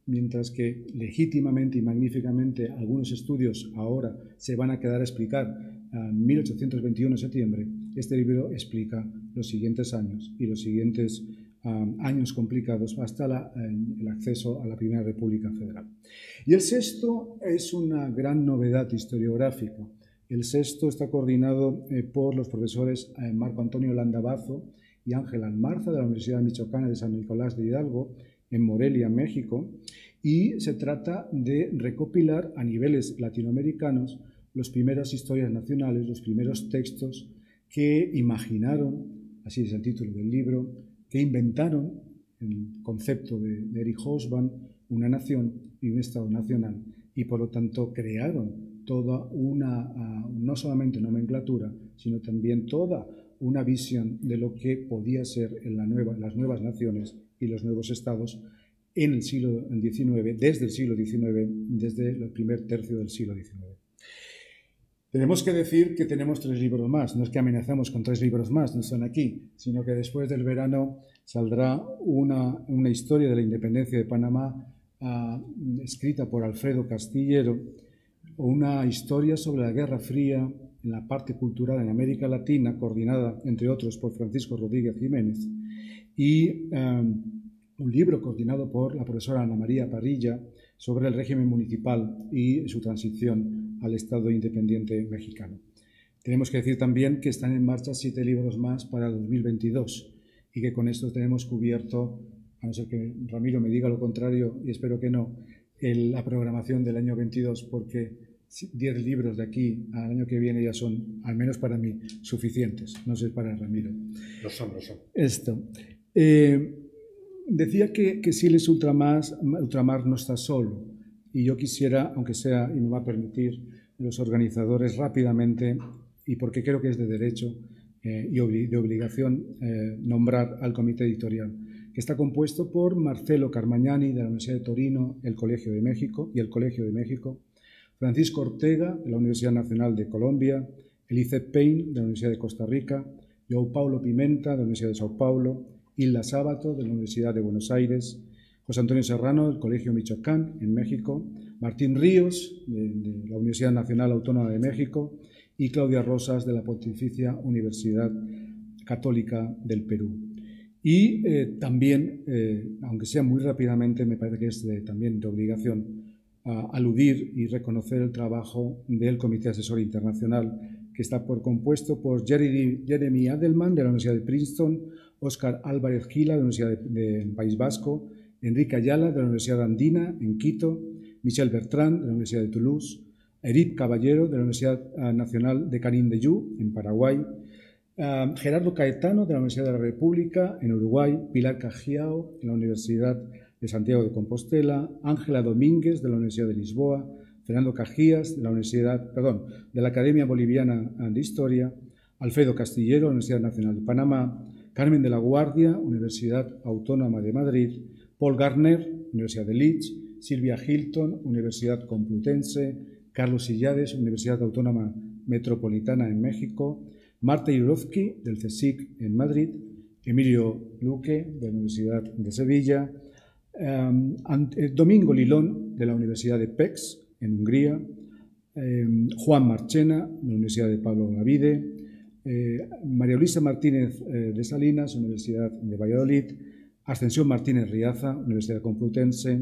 mientras que legítimamente y magníficamente algunos estudios ahora se van a quedar a explicar 1821 de septiembre, este libro explica los siguientes años y los siguientes años complicados hasta el acceso a la Primera República Federal. Y el sexto es una gran novedad historiográfica. El sexto está coordinado por los profesores Marco Antonio Landabazo y Ángel Almarza de la Universidad Michoacana de San Nicolás de Hidalgo, en Morelia, México, y se trata de recopilar a niveles latinoamericanos las primeras historias nacionales, los primeros textos que imaginaron, así es el título del libro, que inventaron el concepto de Eric Hobsbawm, una nación y un Estado nacional, y por lo tanto crearon toda una, no solamente nomenclatura, sino también toda una visión de lo que podía ser las nuevas naciones y los nuevos estados en el siglo XIX, desde el siglo XIX, desde el primer tercio del siglo XIX. Tenemos que decir que tenemos 3 libros más, no es que amenazamos con 3 libros más, no están aquí, sino que después del verano saldrá una historia de la independencia de Panamá escrita por Alfredo Castillero, una historia sobre la Guerra Fría en la parte cultural en América Latina, coordinada, entre otros, por Francisco Rodríguez Jiménez, y un libro coordinado por la profesora Ana María Parrilla sobre el régimen municipal y su transición al Estado independiente mexicano. Tenemos que decir también que están en marcha 7 libros más para 2022 y que con esto tenemos cubierto, a no ser que Ramiro me diga lo contrario, y espero que no, la programación del año 22, porque 10 libros de aquí al año que viene ya son, al menos para mí, suficientes. No sé para Ramiro. Lo son. Esto. Decía que Siles Ultramar no está solo, y yo quisiera, aunque sea, y me va a permitir los organizadores rápidamente, y porque creo que es de derecho y de obligación, nombrar al comité editorial, que está compuesto por Marcelo Carmagnani de la Universidad de Torino, el Colegio de México, Francisco Ortega de la Universidad Nacional de Colombia, Elise Payne de la Universidad de Costa Rica, João Paulo Pimenta de la Universidad de Sao Paulo, Hilda Sábato de la Universidad de Buenos Aires, José Antonio Serrano del Colegio Michoacán en México, Martín Ríos de la Universidad Nacional Autónoma de México y Claudia Rosas de la Pontificia Universidad Católica del Perú. Y también, aunque sea muy rápidamente, me parece que es también de obligación aludir y reconocer el trabajo del Comité Asesor Internacional, que está compuesto por Jeremy Adelman de la Universidad de Princeton, Óscar Álvarez Gila de la Universidad del País Vasco, Enrique Ayala de la Universidad Andina en Quito, Michel Bertrand de la Universidad de Toulouse, Eric Caballero de la Universidad Nacional de Canindeyú en Paraguay, Gerardo Caetano de la Universidad de la República en Uruguay, Pilar Cajiao de la Universidad de Santiago de Compostela, Ángela Domínguez de la Universidad de Lisboa, Fernando Cajías de la Academia Boliviana de Historia, Alfredo Castillero de la Universidad Nacional de Panamá, Carmen de la Guardia, Universidad Autónoma de Madrid, Paul Gardner, Universidad de Leeds, Silvia Hilton, Universidad Complutense, Carlos Sillades, Universidad Autónoma Metropolitana en México, Marta Irovsky del CSIC en Madrid, Emilio Luque de la Universidad de Sevilla, Domingo Lilón de la Universidad de Pécs en Hungría, Juan Marchena de la Universidad de Pablo Olavide, María Luisa Martínez de Salinas, Universidad de Valladolid, Ascensión Martínez Riaza, Universidad Complutense,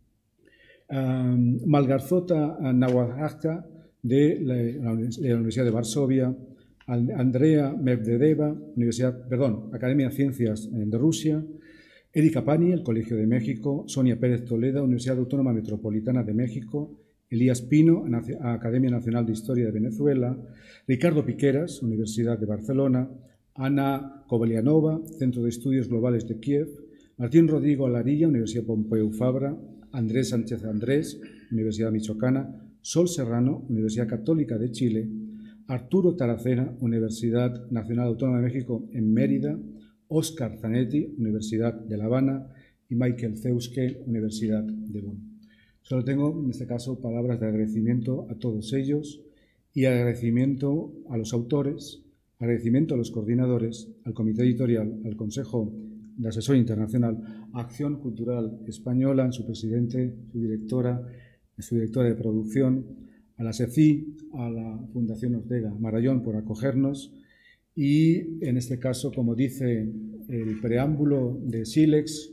Malgarzota Nawajaca de la Universidad de Varsovia, Andrea Medvedeva, Academia de Ciencias de Rusia, Erika Pani, el Colegio de México, Sonia Pérez Toledo, Universidad Autónoma Metropolitana de México, Elías Pino, Academia Nacional de Historia de Venezuela, Ricardo Piqueras, Universidad de Barcelona, Ana Kovalianova, Centro de Estudios Globales de Kiev, Martín Rodrigo Alarilla, Universidad Pompeu Fabra, Andrés Sánchez Andrés, Universidad Michoacana, Sol Serrano, Universidad Católica de Chile, Arturo Taracena, Universidad Nacional Autónoma de México en Mérida, Óscar Zanetti, Universidad de La Habana y Michael Zeuske, Universidad de Bonn. Solo tengo, en este caso, palabras de agradecimiento a todos ellos y agradecimiento a los autores, agradecimiento a los coordinadores, al comité editorial, al Consejo de asesor internacional a Acción Cultural Española, en su presidente, su directora de producción, a la SECI, a la Fundación Ortega Marallón por acogernos y, en este caso, como dice el preámbulo de Silex,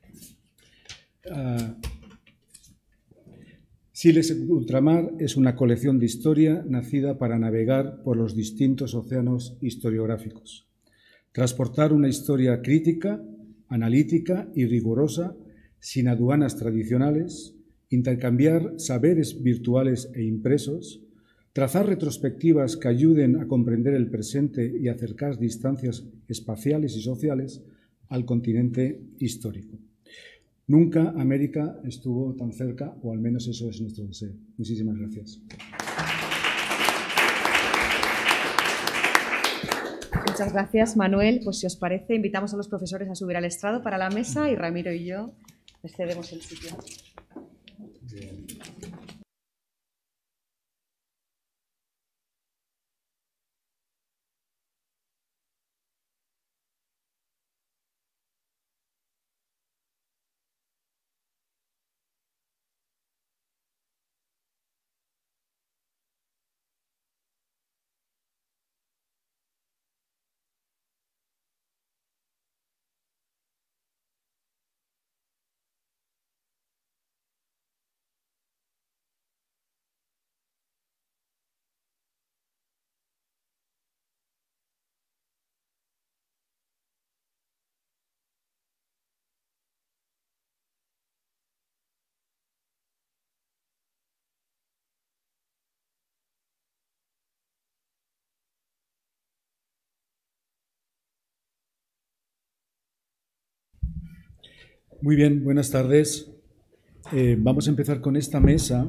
Silex Ultramar es una colección de historia nacida para navegar por los distintos océanos historiográficos, transportar una historia crítica, analítica y rigurosa, sin aduanas tradicionales, intercambiar saberes virtuales e impresos, trazar retrospectivas que ayuden a comprender el presente y acercar distancias espaciales y sociales al continente histórico. Nunca América estuvo tan cerca, o al menos eso es nuestro deseo. Muchísimas gracias. Muchas gracias, Manuel. Pues si os parece, invitamos a los profesores a subir al estrado para la mesa y Ramiro y yo les cedemos el sitio. Bien. Muy bien, buenas tardes. Vamos a empezar con esta mesa.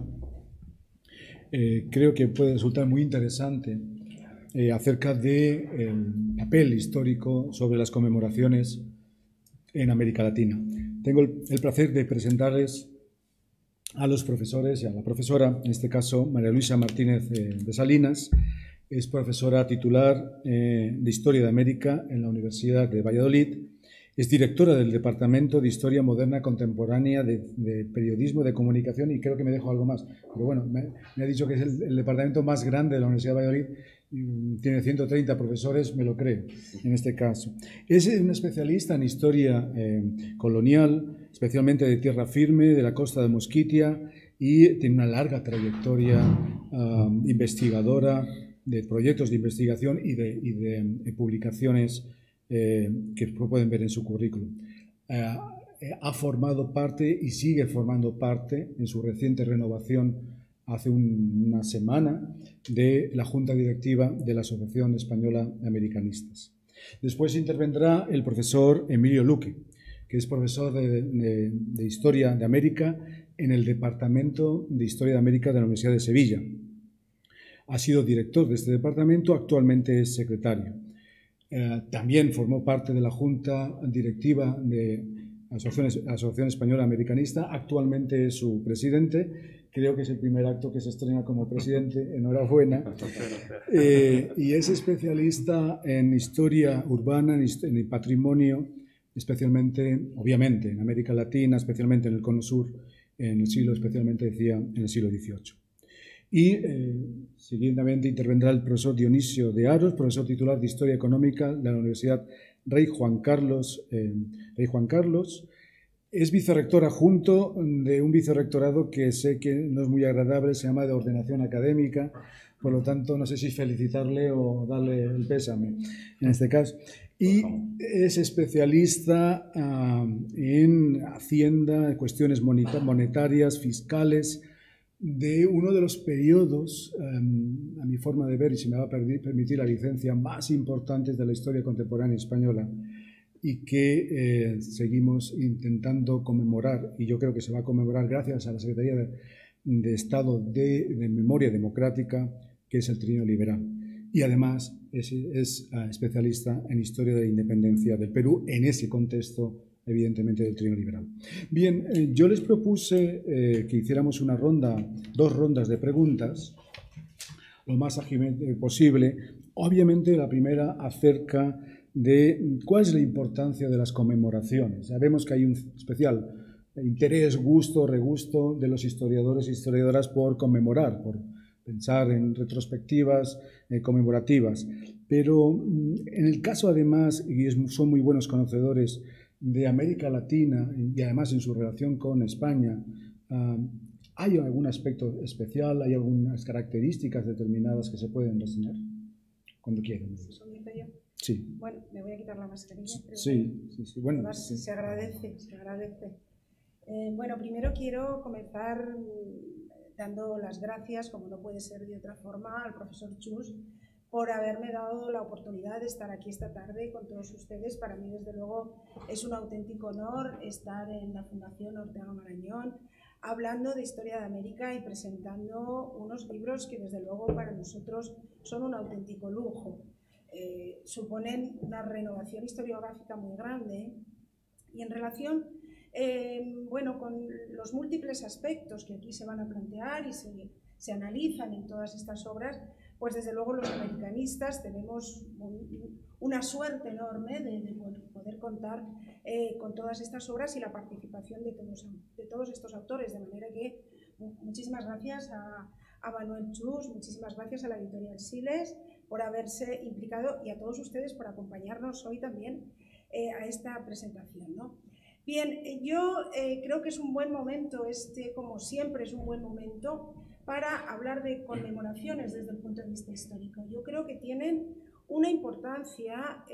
Creo que puede resultar muy interesante acerca del papel histórico sobre las conmemoraciones en América Latina. Tengo el placer de presentarles a los profesores y a la profesora, en este caso María Luisa Martínez de Salinas. Es profesora titular de Historia de América en la Universidad de Valladolid. Es directora del Departamento de Historia Moderna Contemporánea de Periodismo de Comunicación y creo que me dejo algo más. Pero bueno, me ha dicho que es el departamento más grande de la Universidad de Valladolid. Tiene 130 profesores, me lo creo, en este caso. Es un especialista en historia colonial, especialmente de tierra firme, de la costa de Mosquitia, y tiene una larga trayectoria investigadora de proyectos de investigación y de publicaciones que pueden ver en su currículum. Ha formado parte y sigue formando parte en su reciente renovación hace una semana de la Junta Directiva de la Asociación Española de Americanistas. Después intervendrá el profesor Emilio Luque, que es profesor de Historia de América en el Departamento de Historia de América de la Universidad de Sevilla. Ha sido director de este departamento, actualmente es secretario. También formó parte de la Junta Directiva de la Asociación Española Americanista, actualmente es su presidente. Creo que es el primer acto que se estrena como presidente, enhorabuena. Y es especialista en historia urbana, en el patrimonio, especialmente, obviamente, en América Latina, especialmente en el Cono Sur, en el siglo, especialmente decía, en el siglo XVIII. Y siguientemente intervendrá el profesor Dionisio de Aros, profesor titular de Historia Económica de la Universidad Rey Juan Carlos. Es vicerrector adjunto de un vicerrectorado que sé que no es muy agradable, se llama de ordenación académica, por lo tanto no sé si felicitarle o darle el pésame en este caso. Y es especialista en Hacienda, cuestiones monetarias, fiscales, de uno de los periodos, a mi forma de ver, y si me va a permitir la licencia, más importantes de la historia contemporánea española y que seguimos intentando conmemorar, y yo creo que se va a conmemorar gracias a la Secretaría de Estado de Memoria Democrática, que es el Trienio Liberal. Y además es especialista en historia de la independencia del Perú en ese contexto, evidentemente, del Trienio Liberal. Bien, yo les propuse que hiciéramos dos rondas de preguntas, lo más ágilmente posible. Obviamente la primera acerca de cuál es la importancia de las conmemoraciones. Sabemos que hay un especial interés, gusto, regusto de los historiadores e historiadoras por conmemorar, por pensar en retrospectivas conmemorativas. Pero en el caso, además, y son muy buenos conocedores de América Latina y además en su relación con España, ¿hay algún aspecto especial, hay algunas características determinadas que se pueden reseñar? Cuando quieran. Sí. Bueno, me voy a quitar la mascarilla. Sí. Bueno, además, sí. Se agradece. Bueno, primero quiero comenzar dando las gracias, como no puede ser de otra forma, al profesor Chus por haberme dado la oportunidad de estar aquí esta tarde con todos ustedes. Para mí, desde luego, es un auténtico honor estar en la Fundación Ortega Marañón hablando de Historia de América y presentando unos libros que, desde luego, para nosotros son un auténtico lujo. Suponen una renovación historiográfica muy grande y en relación bueno, con los múltiples aspectos que aquí se van a plantear y se analizan en todas estas obras, pues desde luego los americanistas tenemos una suerte enorme de poder contar con todas estas obras y la participación de todos estos autores, de manera que muchísimas gracias a Manuel Chus, muchísimas gracias a la editorial Siles por haberse implicado y a todos ustedes por acompañarnos hoy también a esta presentación, ¿no? Bien, yo creo que es un buen momento, como siempre es un buen momento para hablar de conmemoraciones desde el punto de vista histórico. Yo creo que tienen una importancia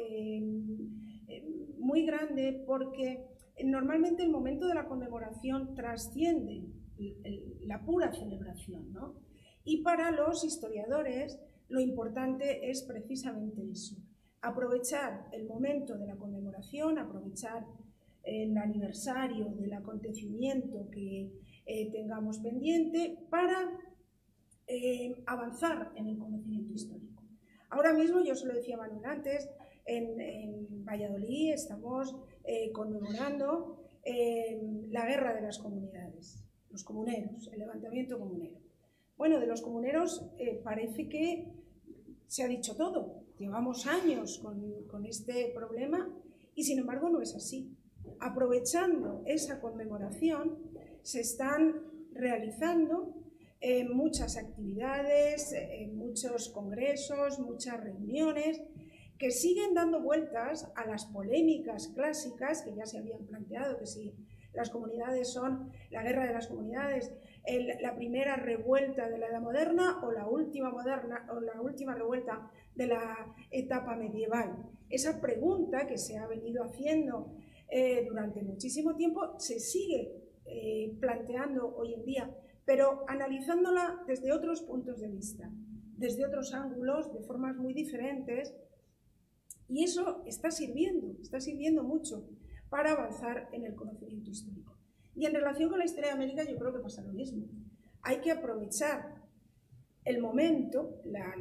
muy grande porque normalmente el momento de la conmemoración trasciende la pura celebración, ¿no? Y para los historiadores lo importante es precisamente eso, aprovechar el momento de la conmemoración, aprovechar el aniversario del acontecimiento que tengamos pendiente para avanzar en el conocimiento histórico. Ahora mismo, yo se lo decía a Manuel antes, en Valladolid estamos conmemorando la guerra de las comunidades, los comuneros, el levantamiento comunero. Bueno, de los comuneros parece que se ha dicho todo, llevamos años con este problema y sin embargo no es así. Aprovechando esa conmemoración, se están realizando muchas actividades, muchos congresos, muchas reuniones, que siguen dando vueltas a las polémicas clásicas que ya se habían planteado, que si las comunidades son la guerra de las comunidades, la primera revuelta de la Edad Moderna o la última revuelta de la etapa medieval. Esa pregunta que se ha venido haciendo durante muchísimo tiempo se sigue planteando hoy en día, pero analizándola desde otros puntos de vista, desde otros ángulos, de formas muy diferentes, y eso está sirviendo mucho para avanzar en el conocimiento histórico. Y en relación con la historia de América yo creo que pasa lo mismo. Hay que aprovechar el momento, la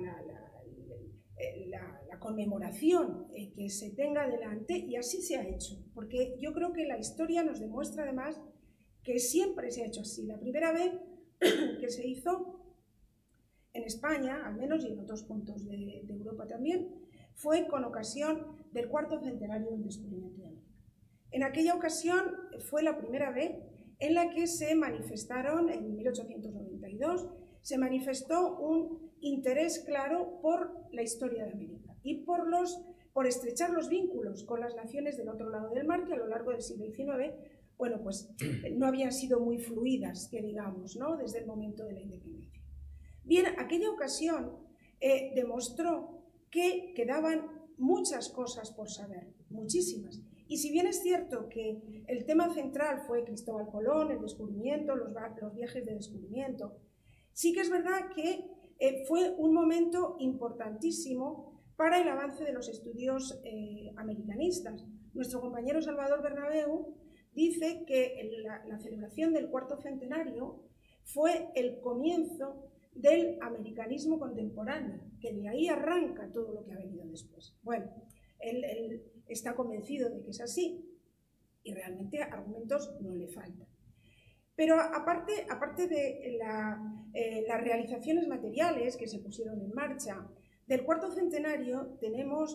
conmemoración que se tenga delante, y así se ha hecho, porque yo creo que la historia nos demuestra además que siempre se ha hecho así. La primera vez que se hizo en España, al menos, y en otros puntos de Europa también, fue con ocasión del cuarto centenario del descubrimiento de América. En aquella ocasión fue la primera vez en la que se manifestaron, en 1892, se manifestó un interés claro por la historia de América y por estrechar los vínculos con las naciones del otro lado del mar, que a lo largo del siglo XIX, bueno, pues no habían sido muy fluidas, que digamos, ¿no?, desde el momento de la independencia. Bien, aquella ocasión demostró que quedaban muchas cosas por saber, muchísimas. Y si bien es cierto que el tema central fue Cristóbal Colón, el descubrimiento, los viajes de descubrimiento, sí que es verdad que fue un momento importantísimo para el avance de los estudios americanistas. Nuestro compañero Salvador Bernabéu dice que la celebración del cuarto centenario fue el comienzo del americanismo contemporáneo, que de ahí arranca todo lo que ha venido después. Bueno, él está convencido de que es así y realmente argumentos no le faltan. Pero aparte de las realizaciones materiales que se pusieron en marcha del cuarto centenario, tenemos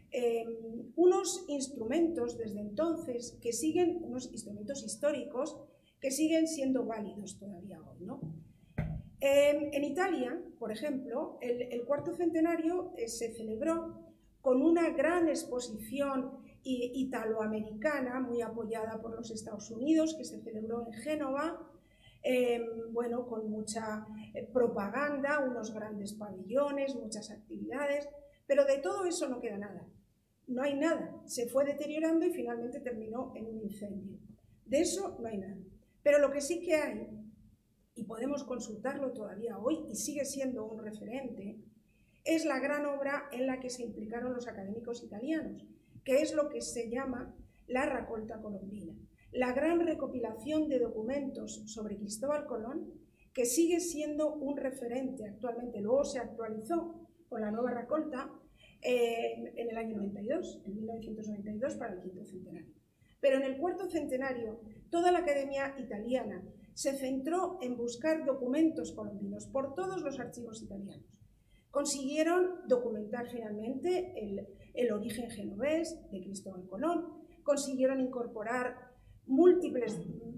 unos instrumentos desde entonces que siguen, unos instrumentos históricos que siguen siendo válidos todavía hoy, ¿no? En Italia, por ejemplo, el cuarto centenario se celebró con una gran exposición italoamericana, muy apoyada por los Estados Unidos, que se celebró en Génova, bueno, con mucha propaganda, unos grandes pabellones, muchas actividades, pero de todo eso no queda nada. No hay nada, se fue deteriorando y finalmente terminó en un incendio. De eso no hay nada. Pero lo que sí que hay, y podemos consultarlo todavía hoy, y sigue siendo un referente, es la gran obra en la que se implicaron los académicos italianos, que es lo que se llama la Raccolta Colombina, la gran recopilación de documentos sobre Cristóbal Colón, que sigue siendo un referente actualmente. Luego se actualizó con la nueva Raccolta en el año 92, en 1992, para el quinto centenario. Pero en el cuarto centenario, toda la academia italiana se centró en buscar documentos colombinos por todos los archivos italianos. Consiguieron documentar finalmente el origen genovés de Cristóbal Colón, consiguieron incorporar múltiples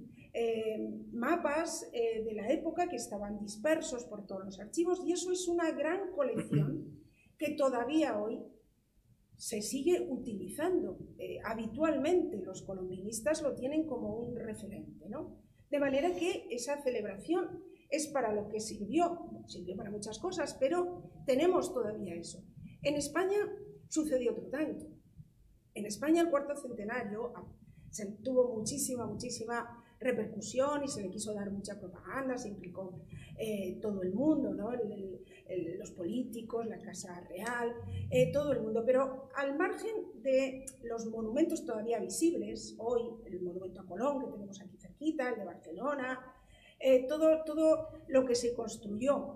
mapas de la época que estaban dispersos por todos los archivos, y eso es una gran colección que todavía hoy se sigue utilizando. Habitualmente los colombinistas lo tienen como un referente, ¿no? De manera que esa celebración es para lo que sirvió para muchas cosas, pero tenemos todavía eso. En España sucedió otro tanto. En España el cuarto centenario tuvo muchísima repercusión y se le quiso dar mucha propaganda, se implicó todo el mundo, ¿no? Los políticos, la Casa Real, todo el mundo. Pero al margen de los monumentos todavía visibles, hoy el monumento a Colón que tenemos aquí cerquita, el de Barcelona, todo lo que se construyó.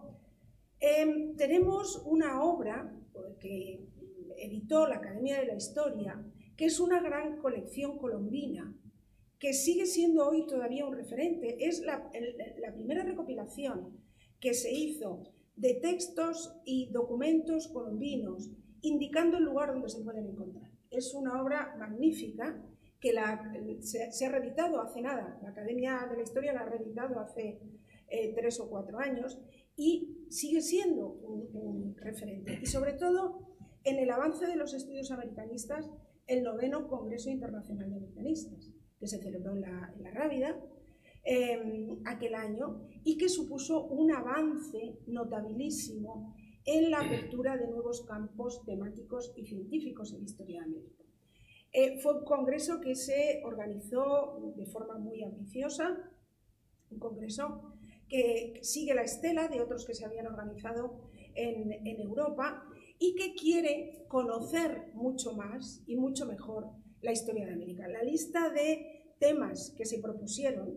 Tenemos una obra que editó la Academia de la Historia, que es una gran colección colombina, que sigue siendo hoy todavía un referente. Es la primera recopilación que se hizo de textos y documentos colombinos, indicando el lugar donde se pueden encontrar. Es una obra magnífica que se ha reeditado hace nada. La Academia de la Historia la ha reeditado hace 3 o 4 años y sigue siendo un referente. Y sobre todo en el avance de los estudios americanistas, el 9º Congreso Internacional de Americanistas, que se celebró en la Rábida aquel año y que supuso un avance notabilísimo en la apertura de nuevos campos temáticos y científicos en la historia de América. Fue un congreso que se organizó de forma muy ambiciosa, un congreso que sigue la estela de otros que se habían organizado en Europa y que quiere conocer mucho más y mucho mejor la historia de América. La lista de temas que se propusieron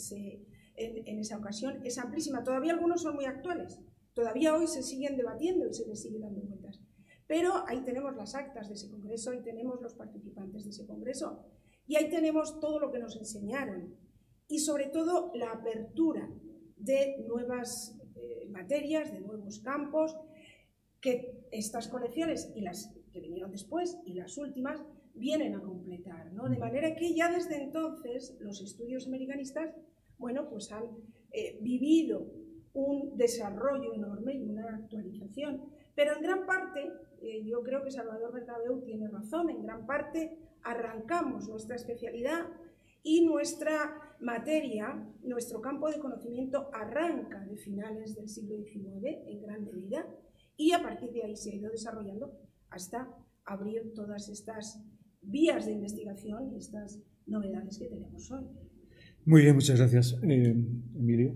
en esa ocasión es amplísima. Todavía algunos son muy actuales, todavía hoy se siguen debatiendo y se les sigue dando vueltas. Pero ahí tenemos las actas de ese congreso, ahí tenemos los participantes de ese congreso y ahí tenemos todo lo que nos enseñaron y sobre todo la apertura de nuevas materias, de nuevos campos, que estas colecciones y las que vinieron después y las últimas vienen a completar, ¿no? De manera que ya desde entonces los estudios americanistas, bueno, pues han vivido un desarrollo enorme y una actualización, pero en gran parte, yo creo que Salvador Bernabeu tiene razón, en gran parte arrancamos nuestra especialidad y nuestra materia, nuestro campo de conocimiento arranca de finales del siglo XIX en gran medida y a partir de ahí se ha ido desarrollando hasta abrir todas estas vías de investigación y estas novedades que tenemos hoy. Muy bien, muchas gracias. Emilio.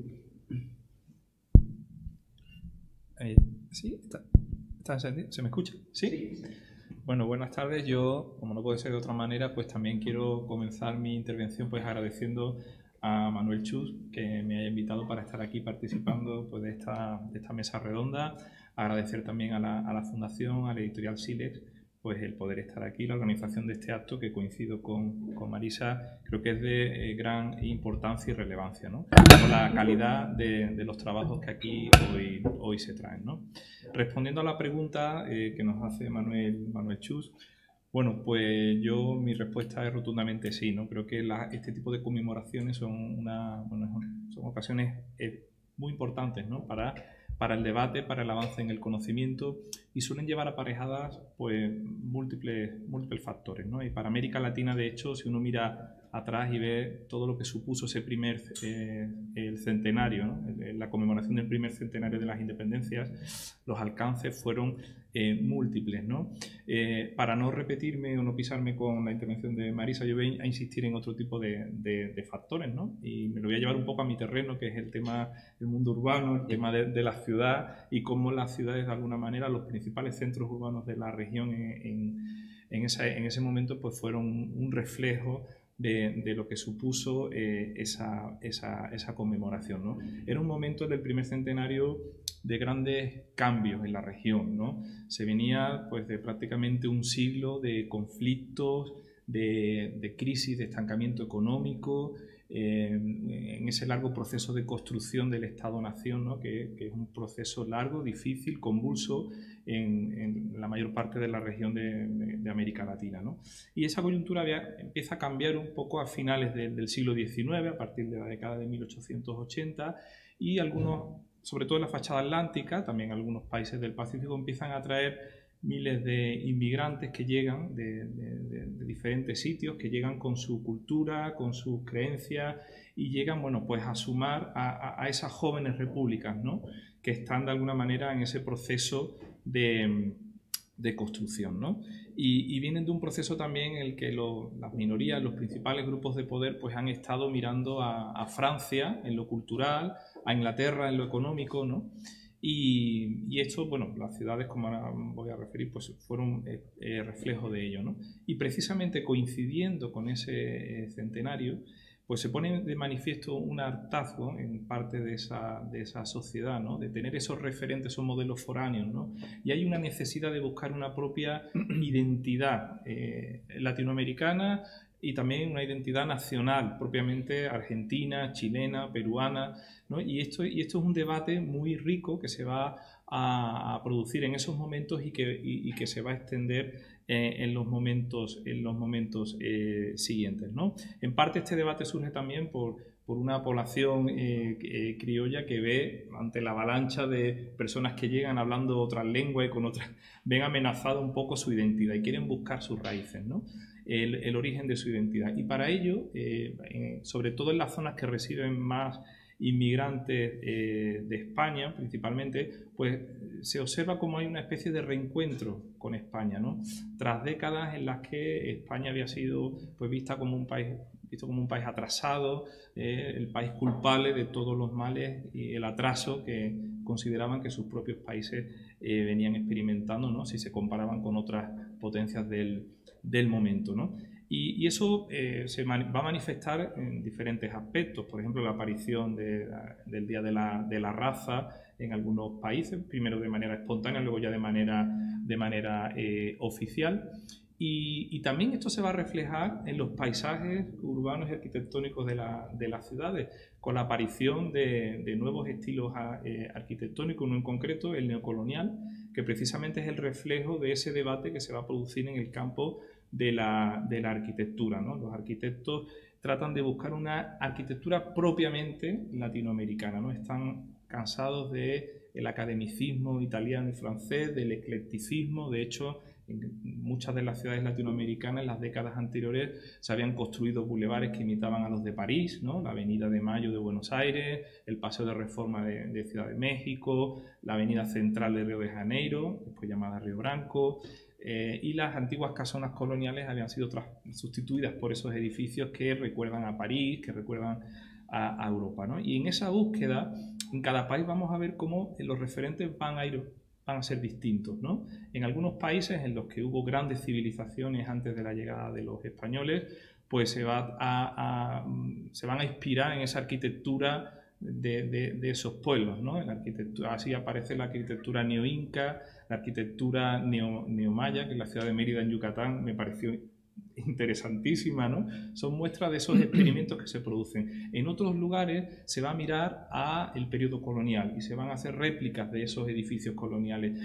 ¿Sí? ¿Está encendido? ¿Se me escucha? ¿Sí? Bueno, buenas tardes. Yo, como no puede ser de otra manera, pues también quiero comenzar mi intervención pues agradeciendo a Manuel Chus que me haya invitado para estar aquí participando pues, de esta mesa redonda. Agradecer también a la Fundación, a la Editorial Silex, pues el poder estar aquí, la organización de este acto que coincido con Marisa, creo que es de gran importancia y relevancia, ¿no? Por la calidad de los trabajos que aquí hoy se traen, ¿no? Respondiendo a la pregunta que nos hace Manuel Chus, Bueno, pues mi respuesta es rotundamente sí, ¿no? Creo que este tipo de conmemoraciones son son ocasiones muy importantes, ¿no? Para el debate, para el avance en el conocimiento, y suelen llevar aparejadas pues múltiples factores, ¿no? Y para América Latina, de hecho, si uno mira atrás y ve todo lo que supuso ese el centenario, ¿no? La conmemoración del primer centenario de las independencias, los alcances fueron múltiples, ¿no? Para no repetirme o no pisarme con la intervención de Marisa, yo voy a insistir en otro tipo de factores, ¿no? Y me lo voy a llevar un poco a mi terreno, que es el tema del mundo urbano, el tema de la ciudad, y cómo las ciudades, de alguna manera, los principales centros urbanos de la región en ese momento pues fueron un reflejo de lo que supuso esa conmemoración, ¿no? Era un momento del primer centenario de grandes cambios en la región, ¿no? Se venía pues de prácticamente un siglo de conflictos, de crisis, de estancamiento económico, en ese largo proceso de construcción del Estado-Nación, ¿no? que es un proceso largo, difícil, convulso en la mayor parte de la región de América Latina, ¿no? Y esa coyuntura empieza a cambiar un poco a finales del siglo XIX, a partir de la década de 1880, y algunos, sobre todo en la fachada atlántica, también algunos países del Pacífico, empiezan a traer miles de inmigrantes que llegan de diferentes sitios, que llegan con su cultura, con sus creencias, y llegan, bueno, pues a sumar a esas jóvenes repúblicas, ¿no? Que están de alguna manera en ese proceso de construcción, ¿no? Y vienen de un proceso también en el que las minorías, los principales grupos de poder, pues han estado mirando a Francia en lo cultural, a Inglaterra en lo económico, ¿no? Y esto, bueno, las ciudades, como ahora voy a referir, pues fueron reflejo de ello, ¿no? Y precisamente coincidiendo con ese centenario, pues se pone de manifiesto un hartazgo en parte de esa sociedad, ¿no? De tener esos referentes, esos modelos foráneos, ¿no? Y hay una necesidad de buscar una propia identidad latinoamericana y también una identidad nacional, propiamente argentina, chilena, peruana, ¿no? Y esto es un debate muy rico que se va a producir en esos momentos y que se va a extender en los momentos siguientes, ¿no? En parte este debate surge también por una población criolla que ve, ante la avalancha de personas que llegan hablando otras lenguas y ven amenazada un poco su identidad y quieren buscar sus raíces, ¿no? El origen de su identidad. Y para ello, sobre todo en las zonas que reciben más inmigrantes de España, principalmente, pues se observa como hay una especie de reencuentro con España, ¿no? Tras décadas en las que España había sido pues visto como un país atrasado, el país culpable de todos los males y el atraso que consideraban que sus propios países venían experimentando, ¿no? Si se comparaban con otras potencias del momento, ¿no? Y eso se va a manifestar en diferentes aspectos. Por ejemplo, la aparición del Día de la Raza en algunos países, primero de manera espontánea, luego ya de manera oficial. Y también esto se va a reflejar en los paisajes urbanos y arquitectónicos de las ciudades, con la aparición de nuevos estilos arquitectónicos, uno en concreto, el neocolonial, que precisamente es el reflejo de ese debate que se va a producir en el campo de la arquitectura, ¿no? Los arquitectos tratan de buscar una arquitectura propiamente latinoamericana, ¿no? Están cansados del academicismo italiano y francés, del eclecticismo. De hecho, en muchas de las ciudades latinoamericanas en las décadas anteriores se habían construido bulevares que imitaban a los de París, ¿no? La Avenida de Mayo de Buenos Aires, el Paseo de Reforma de Ciudad de México, la Avenida Central de Río de Janeiro, después llamada Río Branco, y las antiguas casonas coloniales habían sido sustituidas por esos edificios que recuerdan a París, que recuerdan a Europa, ¿no? Y en esa búsqueda, en cada país vamos a ver cómo los referentes van a ser distintos, ¿no? En algunos países en los que hubo grandes civilizaciones antes de la llegada de los españoles, pues se van a inspirar en esa arquitectura de esos pueblos, ¿no? En la arquitectura, así aparece la arquitectura neoinca, la arquitectura neomaya, que en la ciudad de Mérida, en Yucatán, me pareció interesantísima, ¿no? Son muestras de esos experimentos que se producen. En otros lugares se va a mirar al periodo colonial y se van a hacer réplicas de esos edificios coloniales.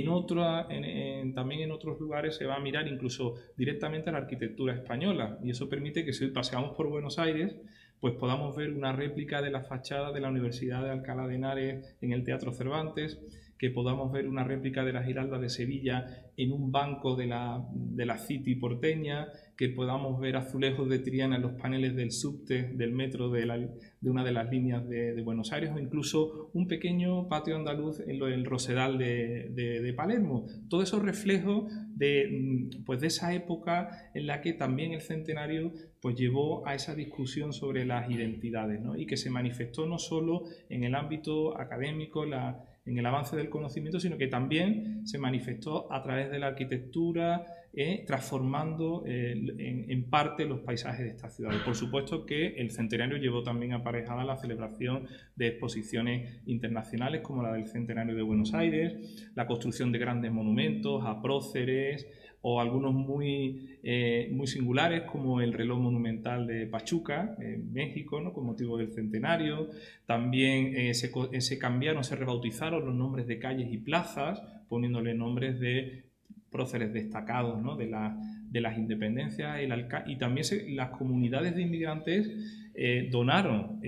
También en otros lugares se va a mirar incluso directamente a la arquitectura española, y eso permite que si hoy paseamos por Buenos Aires, pues podamos ver una réplica de la fachada de la Universidad de Alcalá de Henares en el Teatro Cervantes, que podamos ver una réplica de la Giralda de Sevilla en un banco de la City porteña, que podamos ver azulejos de Triana en los paneles del subte, del metro de una de las líneas de Buenos Aires, o incluso un pequeño patio andaluz en el Rosedal de Palermo. Todo eso reflejo de esa época en la que también el centenario pues llevó a esa discusión sobre las identidades, ¿no? Y que se manifestó no solo en el ámbito académico, en el avance del conocimiento, sino que también se manifestó a través de la arquitectura, transformando en parte los paisajes de esta ciudad. Y por supuesto que el centenario llevó también aparejada la celebración de exposiciones internacionales como la del Centenario de Buenos Aires, la construcción de grandes monumentos a próceres, o algunos muy singulares, como el reloj monumental de Pachuca, en México, ¿no? Con motivo del centenario. También se cambiaron, se rebautizaron los nombres de calles y plazas, poniéndole nombres de próceres destacados, ¿no? de las independencias, y también las comunidades de inmigrantes donaron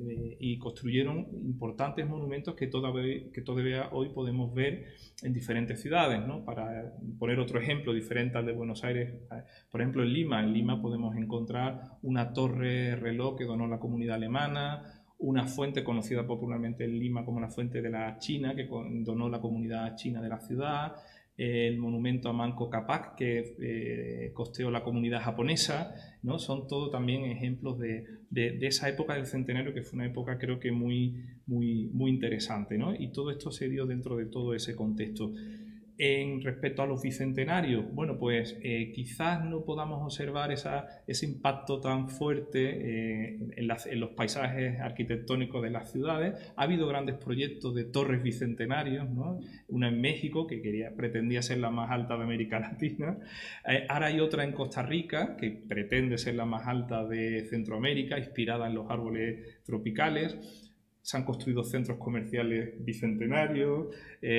y construyeron importantes monumentos que todavía hoy podemos ver en diferentes ciudades, ¿no? Para poner otro ejemplo diferente al de Buenos Aires, por ejemplo en Lima podemos encontrar una torre reloj que donó la comunidad alemana, una fuente conocida popularmente en Lima como la Fuente de la China, que donó la comunidad china de la ciudad, el monumento a Manco Cápac, que costeó la comunidad japonesa, ¿no? Son todo también ejemplos de esa época del centenario, que fue una época creo que muy interesante, ¿no? Y todo esto se dio dentro de todo ese contexto. En respecto a los bicentenarios, bueno, pues quizás no podamos observar ese impacto tan fuerte en los paisajes arquitectónicos de las ciudades. Ha habido grandes proyectos de torres bicentenarios, ¿no? Una en México, que pretendía ser la más alta de América Latina. Ahora hay otra en Costa Rica, que pretende ser la más alta de Centroamérica, inspirada en los árboles tropicales. Se han construido centros comerciales bicentenarios,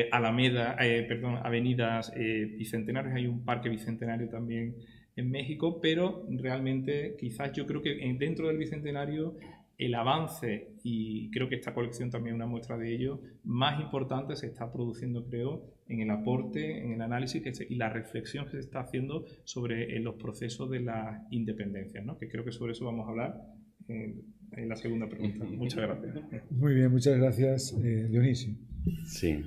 avenidas bicentenarias. Hay un parque bicentenario también en México, pero realmente quizás yo creo que dentro del bicentenario el avance, y creo que esta colección también es una muestra de ello, más importante se está produciendo, creo, en el aporte, en el análisis y la reflexión que se está haciendo sobre los procesos de las independencias, ¿no? Que creo que sobre eso vamos a hablar en la segunda pregunta. Muchas gracias. Muy bien, muchas gracias, Dionisio. Sí.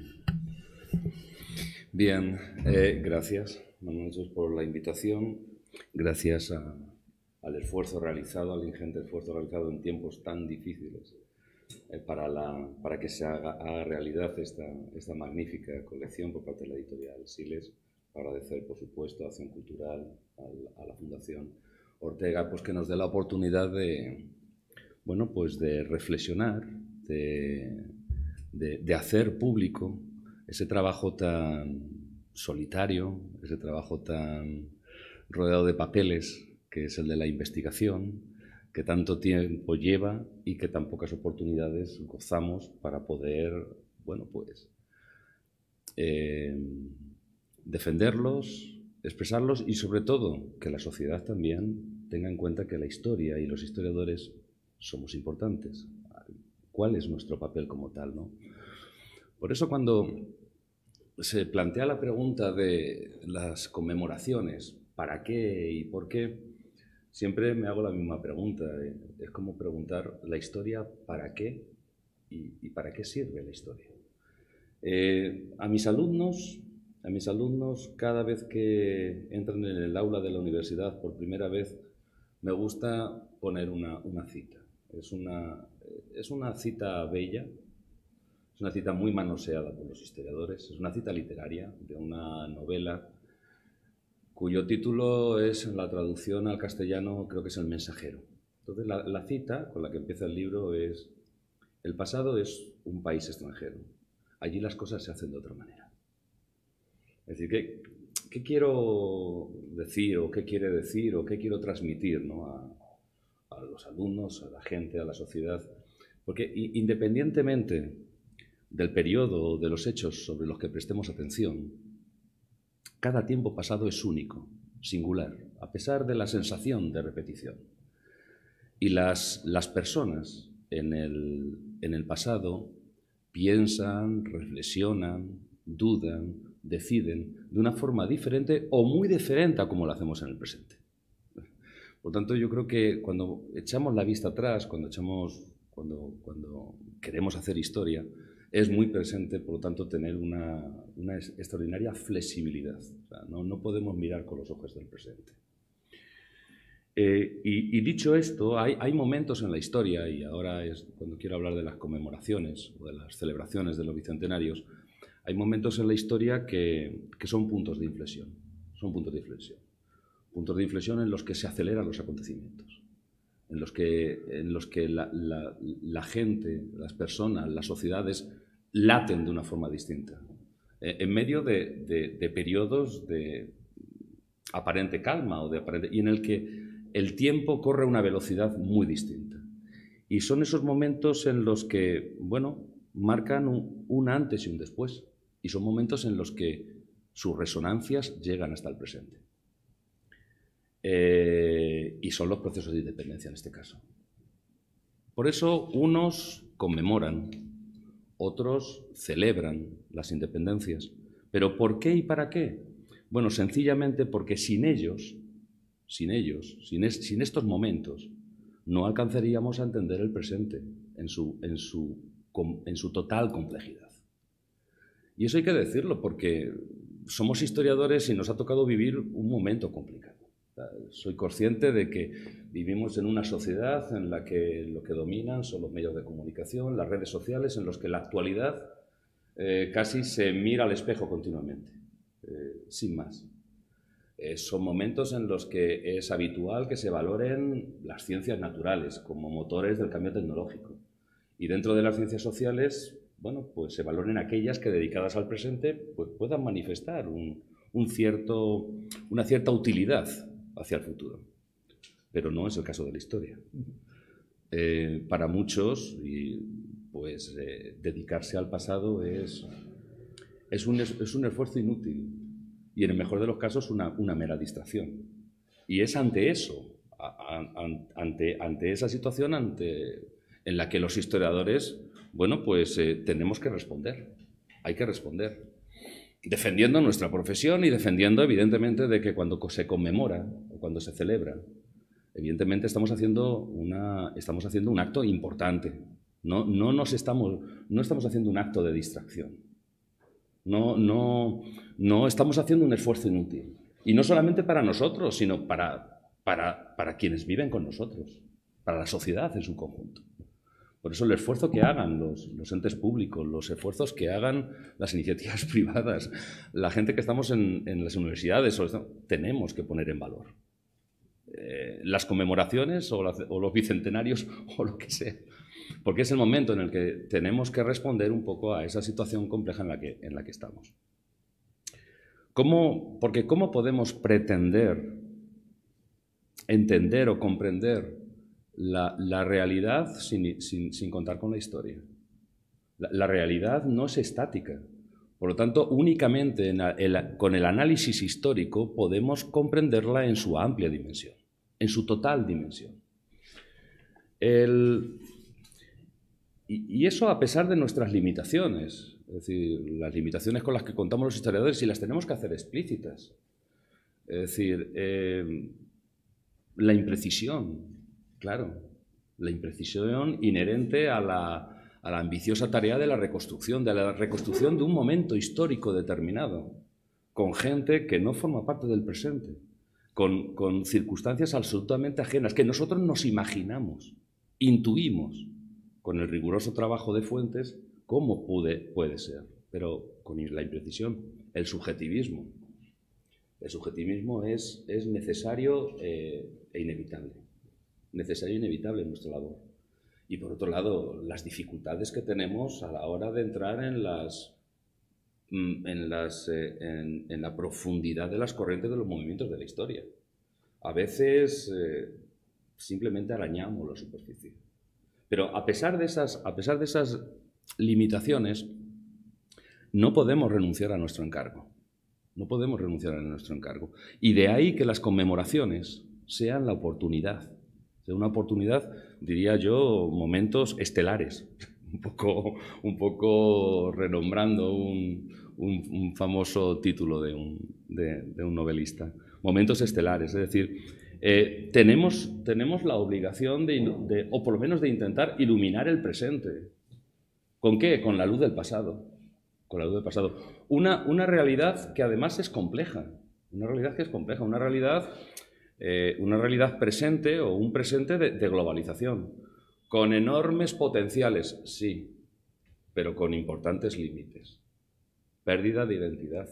Bien, gracias, Manuel, por la invitación. Gracias al esfuerzo realizado, al ingente esfuerzo realizado en tiempos tan difíciles para que se haga realidad esta magnífica colección por parte de la editorial Siles. Agradecer, por supuesto, a Acción Cultural, a la Fundación Ortega, pues que nos dé la oportunidad de reflexionar, de hacer público ese trabajo tan solitario, ese trabajo tan rodeado de papeles, que es el de la investigación, que tanto tiempo lleva y que tan pocas oportunidades gozamos para poder, defenderlos, expresarlos, y sobre todo que la sociedad también tenga en cuenta que la historia y los historiadores somos importantes. ¿Cuál es nuestro papel como tal, no? Por eso, cuando se plantea la pregunta de las conmemoraciones, ¿para qué y por qué?, siempre me hago la misma pregunta. Es como preguntar la historia ¿para qué? Y ¿para qué sirve la historia? A mis alumnos, cada vez que entran en el aula de la universidad por primera vez, me gusta poner una cita. Es una cita bella, es una cita muy manoseada por los historiadores, es una cita literaria de una novela cuyo título es, en la traducción al castellano, creo que es El mensajero. Entonces, la cita con la que empieza el libro es: el pasado es un país extranjero, allí las cosas se hacen de otra manera. Es decir, que ¿qué quiero decir o qué quiere decir o qué quiero transmitir, ¿no? a los alumnos, a la gente, a la sociedad? Porque independientemente del periodo o de los hechos sobre los que prestemos atención, cada tiempo pasado es único, singular, a pesar de la sensación de repetición. Y las personas en el pasado piensan, reflexionan, dudan, deciden de una forma diferente o muy diferente a como lo hacemos en el presente. Por tanto, yo creo que cuando echamos la vista atrás, cuando queremos hacer historia, es muy presente, por lo tanto, tener una extraordinaria flexibilidad. O sea, no podemos mirar con los ojos del presente. Y dicho esto, hay momentos en la historia, y ahora es cuando quiero hablar de las conmemoraciones o de las celebraciones de los bicentenarios, hay momentos en la historia que son puntos de inflexión. Son puntos de inflexión. Puntos de inflexión en los que se aceleran los acontecimientos, en los que la gente, las personas, las sociedades laten de una forma distinta. En medio de periodos de aparente calma y en el que el tiempo corre a una velocidad muy distinta. Y son esos momentos en los que, bueno, marcan un antes y un después. Y son momentos en los que sus resonancias llegan hasta el presente. Y son los procesos de independencia en este caso. Por eso unos conmemoran, otros celebran las independencias. ¿Pero por qué y para qué? Bueno, sencillamente porque sin estos momentos, no alcanzaríamos a entender el presente en su total complejidad. Y eso hay que decirlo porque somos historiadores y nos ha tocado vivir un momento complicado. Soy consciente de que vivimos en una sociedad en la que lo que dominan son los medios de comunicación, las redes sociales, en los que la actualidad casi se mira al espejo continuamente, sin más. Son momentos en los que es habitual que se valoren las ciencias naturales como motores del cambio tecnológico. Y dentro de las ciencias sociales, bueno, pues se valoren aquellas que, dedicadas al presente, pues puedan manifestar una cierta utilidad hacia el futuro. Pero no es el caso de la historia. Para muchos, dedicarse al pasado es un esfuerzo inútil y, en el mejor de los casos, una mera distracción. Y es ante eso, ante esa situación en la que los historiadores, bueno, pues tenemos que responder. Hay que responder. Defendiendo nuestra profesión y defendiendo, evidentemente, de que cuando se conmemora o cuando se celebra, evidentemente estamos haciendo un acto importante. No estamos haciendo un acto de distracción. No estamos haciendo un esfuerzo inútil. Y no solamente para nosotros, sino para quienes viven con nosotros, para la sociedad en su conjunto. Por eso el esfuerzo que hagan los entes públicos, los esfuerzos que hagan las iniciativas privadas, la gente que estamos en las universidades, tenemos que poner en valor. Las conmemoraciones o los bicentenarios o lo que sea. Porque es el momento en el que tenemos que responder un poco a esa situación compleja en la que estamos. Porque ¿cómo podemos pretender entender o comprender la realidad sin contar con la historia? La realidad no es estática. Por lo tanto, únicamente con el análisis histórico podemos comprenderla en su amplia dimensión, en su total dimensión. Y eso a pesar de nuestras limitaciones, es decir, las limitaciones con las que contamos los historiadores, y las tenemos que hacer explícitas. Es decir, la imprecisión, claro, la imprecisión inherente a la ambiciosa tarea de la reconstrucción de un momento histórico determinado, con gente que no forma parte del presente, con circunstancias absolutamente ajenas, que nosotros nos imaginamos, intuimos, con el riguroso trabajo de fuentes, cómo puede ser, pero con la imprecisión, el subjetivismo. El subjetivismo es necesario e inevitable. Necesario e inevitable en nuestra labor. Y por otro lado, las dificultades que tenemos a la hora de entrar en las en la profundidad de las corrientes de los movimientos de la historia. A veces simplemente arañamos la superficie. Pero a pesar de esas limitaciones, no podemos renunciar a nuestro encargo. No podemos renunciar a nuestro encargo. Y de ahí que las conmemoraciones sean la oportunidad. Sea una oportunidad, diría yo, momentos estelares. Un poco renombrando un famoso título de un novelista. Momentos estelares, es decir, tenemos la obligación o por lo menos de intentar iluminar el presente. ¿Con qué? Con la luz del pasado. Con la luz del pasado. Una realidad que además es compleja. Una realidad que es compleja. Una realidad presente o un presente de globalización. Con enormes potenciales, sí, pero con importantes límites. Pérdida de identidad.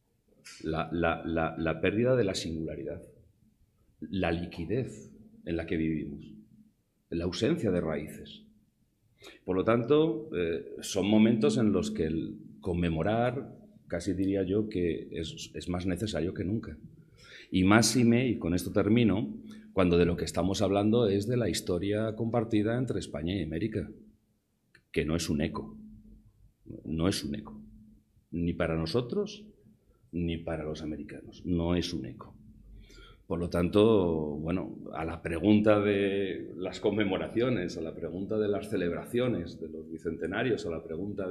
La pérdida de la singularidad. La liquidez en la que vivimos. La ausencia de raíces. Por lo tanto, son momentos en los que el conmemorar, casi diría yo, que es más necesario que nunca. Y máxime, y con esto termino, cuando de lo que estamos hablando es de la historia compartida entre España y América, que no es un eco. No es un eco. Ni para nosotros, ni para los americanos. No es un eco. Por lo tanto, bueno, a la pregunta de las conmemoraciones, a la pregunta de las celebraciones de los bicentenarios, a la pregunta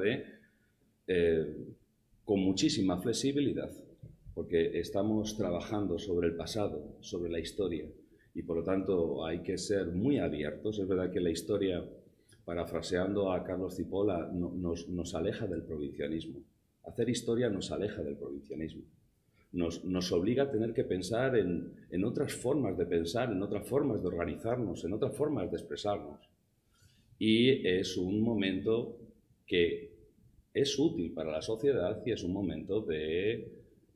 con muchísima flexibilidad, porque estamos trabajando sobre el pasado, sobre la historia, y por lo tanto hay que ser muy abiertos. Es verdad que la historia, parafraseando a Carlos Cipolla, nos aleja del provincianismo. Hacer historia nos aleja del provincianismo. Nos obliga a tener que pensar en otras formas de pensar, en otras formas de organizarnos, en otras formas de expresarnos. Y es un momento que es útil para la sociedad y es un momento de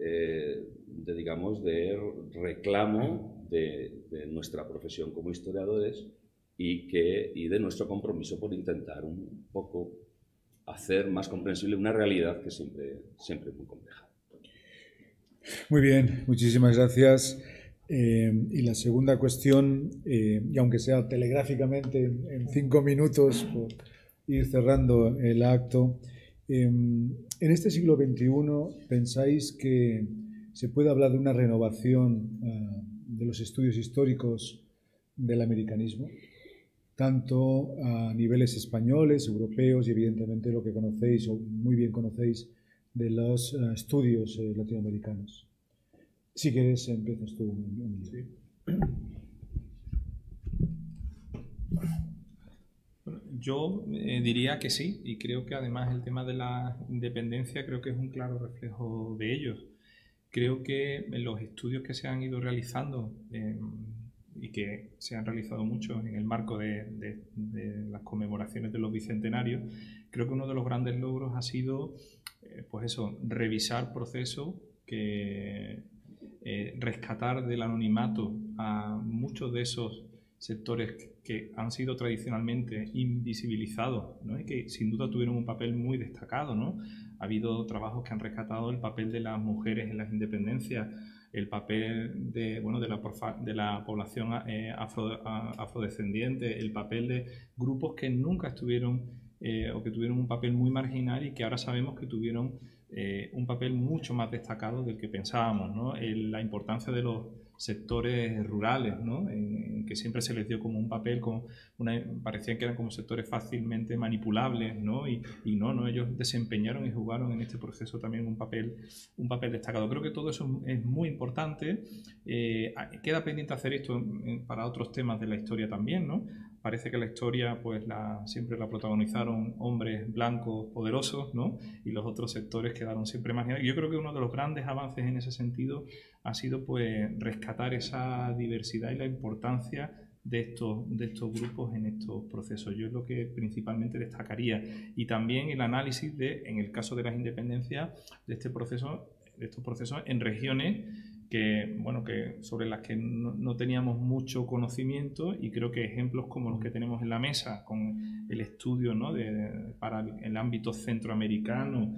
reclamo de nuestra profesión como historiadores y de nuestro compromiso por intentar un poco hacer más comprensible una realidad que siempre es muy compleja. Muy bien, muchísimas gracias. Y la segunda cuestión, y aunque sea telegráficamente en 5 minutos, por ir cerrando el acto, en este siglo XXI, ¿pensáis que se puede hablar de una renovación de los estudios históricos del americanismo? Tanto a niveles españoles, europeos y evidentemente lo que conocéis o muy bien conocéis de los estudios latinoamericanos. Si quieres, empiezas tú. Sí. Bueno, yo diría que sí, y creo que además el tema de la independencia creo que es un claro reflejo de ellos. Creo que los estudios que se han ido realizando y que se han realizado mucho en el marco de las conmemoraciones de los bicentenarios, creo que uno de los grandes logros ha sido pues eso, revisar procesos que rescatar del anonimato a muchos de esos sectores que han sido tradicionalmente invisibilizados, ¿no? Y que sin duda tuvieron un papel muy destacado, ¿no? Ha habido trabajos que han rescatado el papel de las mujeres en las independencias, el papel de la población afrodescendiente, el papel de grupos que nunca estuvieron o que tuvieron un papel muy marginal y que ahora sabemos que tuvieron un papel mucho más destacado del que pensábamos, ¿no? La importancia de los sectores rurales, ¿no? Que siempre se les dio como un papel, parecían que eran como sectores fácilmente manipulables, ¿no? Y no, ellos desempeñaron y jugaron en este proceso también un papel destacado. Creo que todo eso es muy importante. Queda pendiente hacer esto para otros temas de la historia también, ¿no? Parece que la historia pues siempre la protagonizaron hombres blancos poderosos, ¿no? Y los otros sectores quedaron siempre marginados. Yo creo que uno de los grandes avances en ese sentido ha sido pues rescatar esa diversidad y la importancia de estos grupos en estos procesos. Yo es lo que principalmente destacaría. Y también el análisis en el caso de las independencias, de estos procesos en regiones sobre las que no teníamos mucho conocimiento, y creo que ejemplos como los que tenemos en la mesa con el estudio, ¿no? para el ámbito centroamericano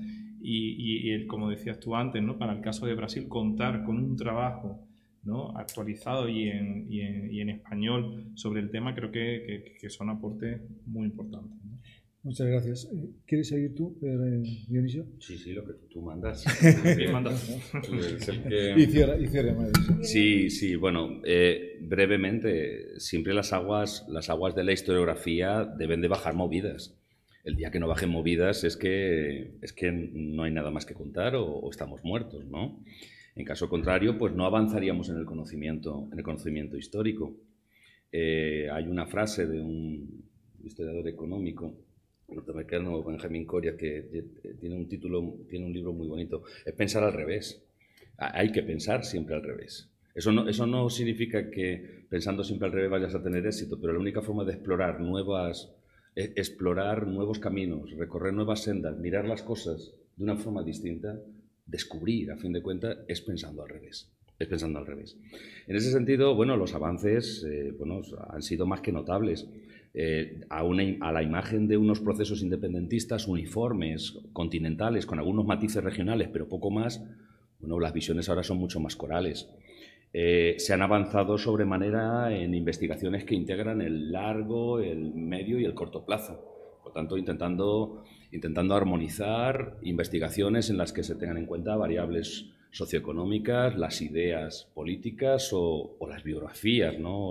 como decías tú antes, ¿no? Para el caso de Brasil, contar con un trabajo, ¿no? Actualizado y en español sobre el tema, creo que son aportes muy importantes, ¿no? Muchas gracias. ¿Quieres seguir tú, Dionisio? Sí, lo que tú mandas. Bien mandas. Y cierra, Mauricio. Sí, bueno, brevemente, siempre las aguas de la historiografía deben de bajar movidas. El día que no bajen movidas es que no hay nada más que contar o estamos muertos, ¿no? En caso contrario, pues no avanzaríamos en el conocimiento histórico. Hay una frase de un historiador económico norteamericano, Benjamin Coria, que tiene un libro muy bonito. Es pensar al revés. Hay que pensar siempre al revés. Eso no significa que pensando siempre al revés vayas a tener éxito, pero la única forma de explorar nuevos caminos, recorrer nuevas sendas, mirar las cosas de una forma distinta, descubrir, a fin de cuentas, es pensando al revés. En ese sentido, bueno, los avances han sido más que notables. A la imagen de unos procesos independentistas uniformes, continentales, con algunos matices regionales, pero poco más, bueno, las visiones ahora son mucho más corales. Se han avanzado sobremanera en investigaciones que integran el largo, el medio y el corto plazo. Por tanto, intentando armonizar investigaciones en las que se tengan en cuenta variables socioeconómicas, las ideas políticas o las biografías, ¿no?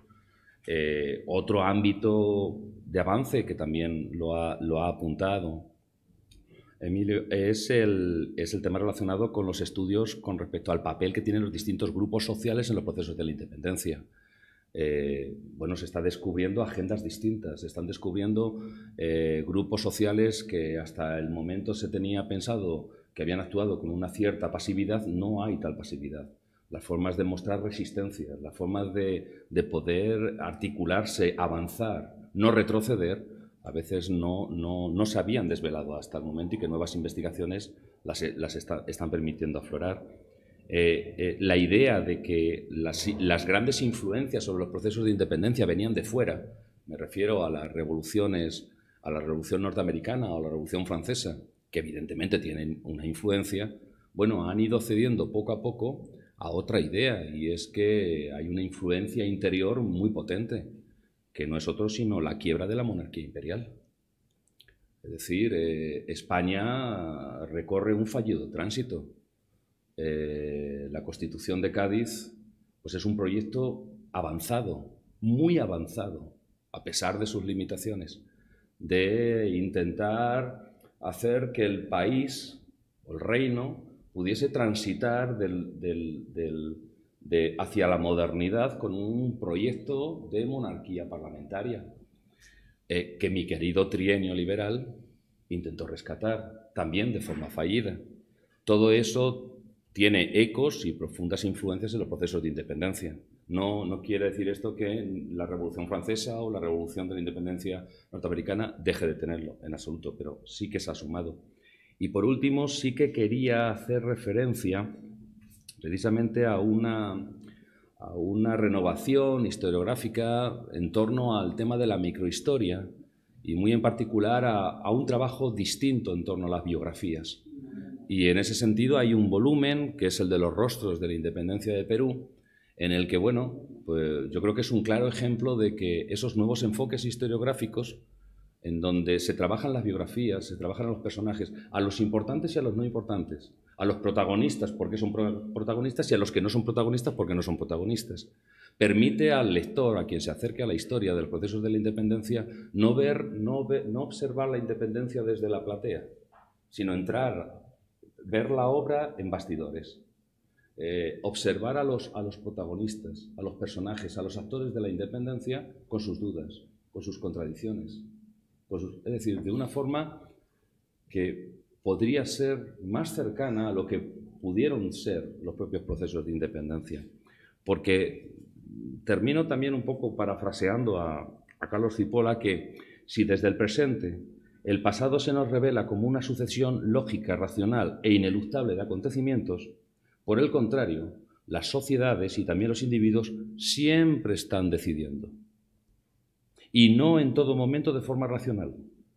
Otro ámbito de avance que también lo ha apuntado Emilio es el tema relacionado con los estudios con respecto al papel que tienen los distintos grupos sociales en los procesos de la independencia. Se está descubriendo agendas distintas, se están descubriendo grupos sociales que hasta el momento se tenía pensado que habían actuado con una cierta pasividad. No hay tal pasividad. Las formas de mostrar resistencia, las formas de poder articularse, avanzar, no retroceder, a veces no se habían desvelado hasta el momento y que nuevas investigaciones las están permitiendo aflorar. La idea de que las grandes influencias sobre los procesos de independencia venían de fuera, me refiero a las revoluciones, a la Revolución Norteamericana o a la Revolución Francesa, que evidentemente tienen una influencia, bueno, han ido cediendo poco a poco a otra idea, y es que hay una influencia interior muy potente, que no es otro sino la quiebra de la monarquía imperial. Es decir, España recorre un fallido tránsito. La Constitución de Cádiz pues es un proyecto avanzado, muy avanzado, a pesar de sus limitaciones, de intentar hacer que el país o el reino pudiese transitar hacia la modernidad con un proyecto de monarquía parlamentaria que mi querido trienio liberal intentó rescatar, también de forma fallida. Todo eso tiene ecos y profundas influencias en los procesos de independencia. No quiere decir esto que la Revolución Francesa o la Revolución de la Independencia norteamericana deje de tenerlo, en absoluto, pero sí que se ha sumado. Y por último, sí que quería hacer referencia precisamente a una renovación historiográfica en torno al tema de la microhistoria y muy en particular a un trabajo distinto en torno a las biografías. Y en ese sentido hay un volumen que es el de los rostros de la independencia de Perú, en el que, bueno, pues yo creo que es un claro ejemplo de que esos nuevos enfoques historiográficos en donde se trabajan las biografías, se trabajan a los personajes, a los importantes y a los no importantes, a los protagonistas porque son protagonistas y a los que no son protagonistas porque no son protagonistas. Permite al lector, a quien se acerque a la historia de los procesos de la independencia, no observar la independencia desde la platea, sino ver la obra en bastidores, observar a los protagonistas, a los personajes, a los actores de la independencia con sus dudas, con sus contradicciones. Es decir, de una forma que podría ser más cercana a lo que pudieron ser los propios procesos de independencia. Porque termino también un poco parafraseando a Carlos Cipolla, que si desde el presente el pasado se nos revela como una sucesión lógica, racional e ineluctable de acontecimientos, por el contrario, las sociedades y también los individuos siempre están decidiendo. Y no en todo momento de forma racional.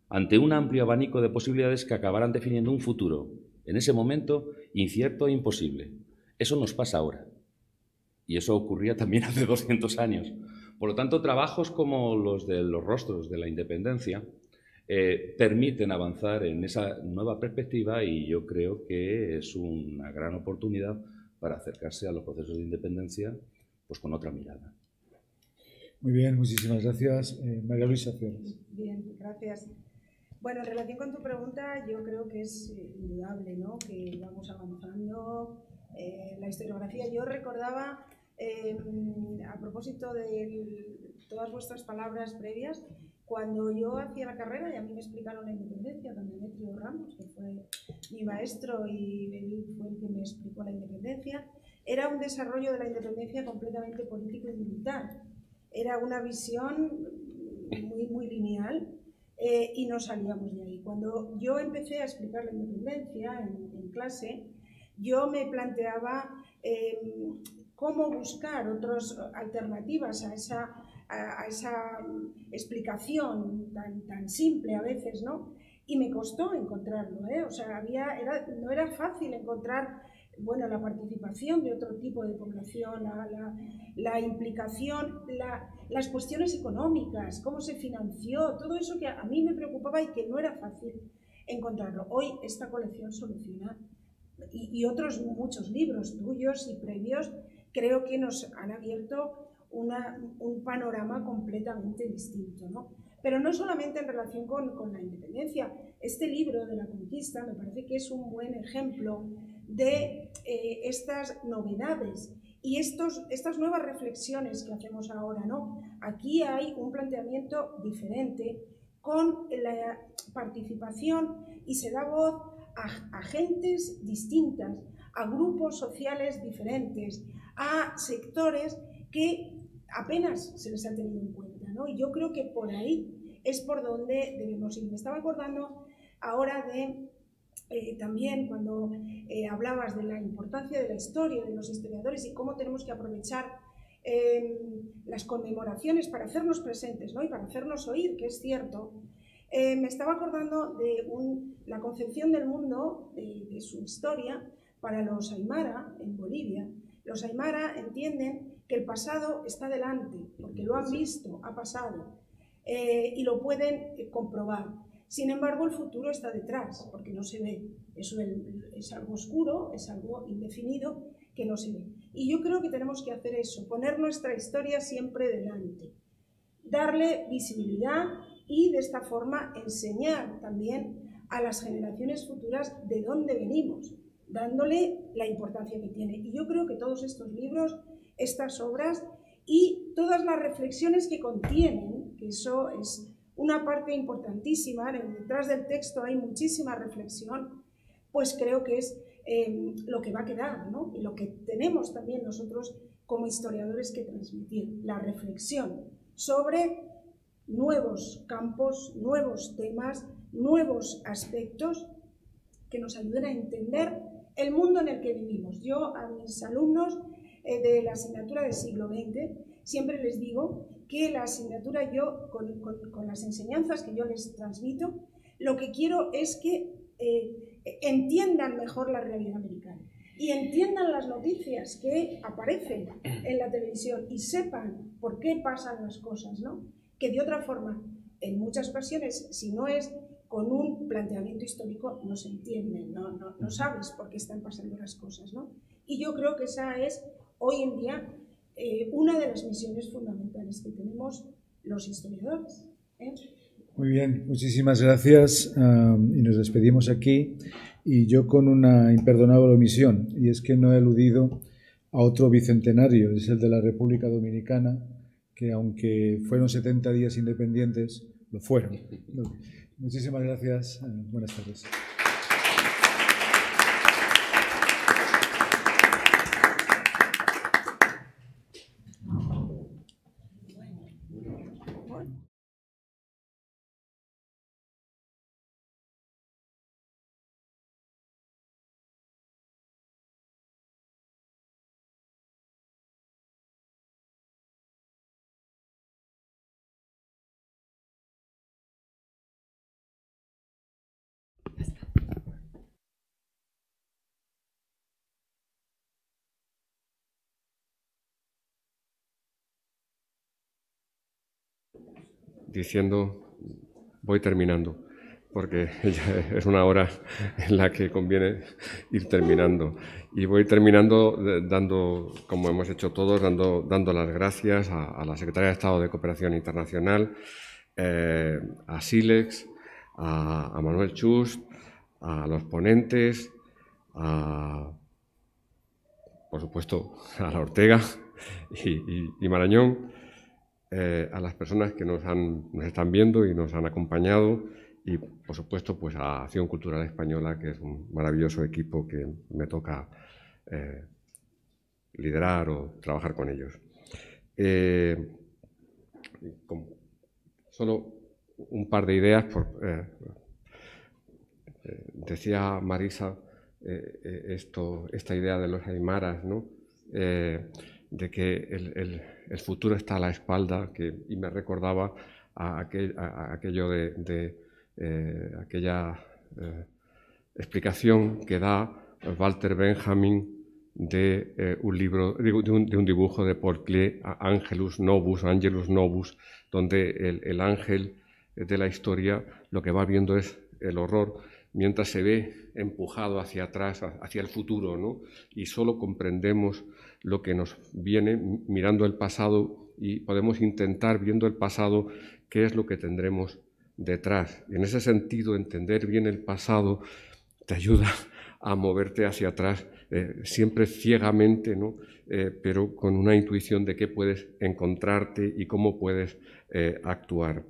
ante un amplio abanico de posibilidades que acabarán definiendo un futuro, en ese momento, incierto e imposible. Eso nos pasa ahora. Y eso ocurría también hace 200 años. Por lo tanto, trabajos como los de los rostros de la independencia permiten avanzar en esa nueva perspectiva y yo creo que es una gran oportunidad para acercarse a los procesos de independencia pues con otra mirada. Muy bien, muchísimas gracias. María Luisa Cierres. Bien, gracias. Bueno, en relación con tu pregunta, yo creo que es indudable, ¿no?, que vamos avanzando. La historiografía, yo recordaba, a propósito de todas vuestras palabras previas, cuando yo hacía la carrera y a mí me explicaron la independencia, don Demetrio Ramos, que fue mi maestro y él fue el que me explicó la independencia, era un desarrollo de la independencia completamente político y militar. Era una visión muy lineal y no salíamos de ahí. Cuando yo empecé a explicar la independencia en clase, yo me planteaba cómo buscar otras alternativas a esa explicación tan simple a veces, ¿no? Y me costó encontrarlo, ¿eh? O sea, no era fácil encontrar, bueno, la participación de otro tipo de población, la implicación, las cuestiones económicas, cómo se financió, todo eso que a mí me preocupaba y que no era fácil encontrarlo. Hoy esta colección soluciona, y otros muchos libros tuyos y previos, creo que nos han abierto un panorama completamente distinto, ¿no? Pero no solamente en relación con la independencia. Este libro de la conquista me parece que es un buen ejemplo de estas novedades y estas nuevas reflexiones que hacemos ahora, ¿no? Aquí hay un planteamiento diferente con la participación y se da voz a gentes distintas, a grupos sociales diferentes, a sectores que apenas se les ha tenido en cuenta, ¿no? Y yo creo que por ahí es por donde debemos ir. Me estaba acordando ahora de también cuando hablabas de la importancia de la historia, de los historiadores y cómo tenemos que aprovechar las conmemoraciones para hacernos presentes, ¿no?, y para hacernos oír, que es cierto. Me estaba acordando de la concepción del mundo, de su historia, para los Aymara en Bolivia. Los Aymara entienden que el pasado está delante, porque lo han visto, ha pasado, y lo pueden comprobar. Sin embargo, el futuro está detrás, porque no se ve. Eso es algo oscuro, es algo indefinido que no se ve. Y yo creo que tenemos que hacer eso, poner nuestra historia siempre delante, darle visibilidad y de esta forma enseñar también a las generaciones futuras de dónde venimos, dándole la importancia que tiene. Y yo creo que todos estos libros, estas obras y todas las reflexiones que contienen, que eso es una parte importantísima, detrás del texto hay muchísima reflexión, pues creo que es lo que va a quedar, ¿no? Y lo que tenemos también nosotros como historiadores que transmitir, la reflexión sobre nuevos campos, nuevos temas, nuevos aspectos que nos ayuden a entender el mundo en el que vivimos. Yo a mis alumnos de la asignatura del siglo XX siempre les digo que la asignatura, yo con las enseñanzas que yo les transmito, lo que quiero es que entiendan mejor la realidad americana y entiendan las noticias que aparecen en la televisión y sepan por qué pasan las cosas, ¿no? Que de otra forma, en muchas ocasiones, si no es con un planteamiento histórico, no se entiende, no sabes por qué están pasando las cosas, ¿no? Y yo creo que esa es, hoy en día, una de las misiones fundamentales que tenemos los historiadores, ¿eh? Muy bien, muchísimas gracias y nos despedimos aquí. Y yo con una imperdonable omisión, y es que no he eludido a otro bicentenario, es el de la República Dominicana, que aunque fueron 70 días independientes, lo fueron. Muchísimas gracias. Buenas tardes. diciendo, voy terminando, porque ya es una hora en la que conviene ir terminando. Y voy terminando dando, como hemos hecho todos, dando las gracias a la Secretaría de Estado de Cooperación Internacional, a Silex, a Manuel Chust, a los ponentes, por supuesto, a la Ortega y Marañón, a las personas que nos están viendo y nos han acompañado, y, por supuesto, pues a Acción Cultural Española, que es un maravilloso equipo que me toca liderar o trabajar con ellos. Solo un par de ideas. Decía Marisa esta idea de los aymaras, ¿no? De que el futuro está a la espalda, y me recordaba a aquello de aquella explicación que da Walter Benjamin de un libro, de un dibujo de Paul Klee, Angelus Novus, donde el ángel de la historia lo que va viendo es el horror, mientras se ve empujado hacia atrás, hacia el futuro, ¿no? Y solo comprendemos lo que nos viene mirando el pasado, y podemos intentar, viendo el pasado, qué es lo que tendremos detrás. Y en ese sentido, entender bien el pasado te ayuda a moverte hacia atrás, siempre ciegamente, ¿no? Pero con una intuición de qué puedes encontrarte y cómo puedes actuar.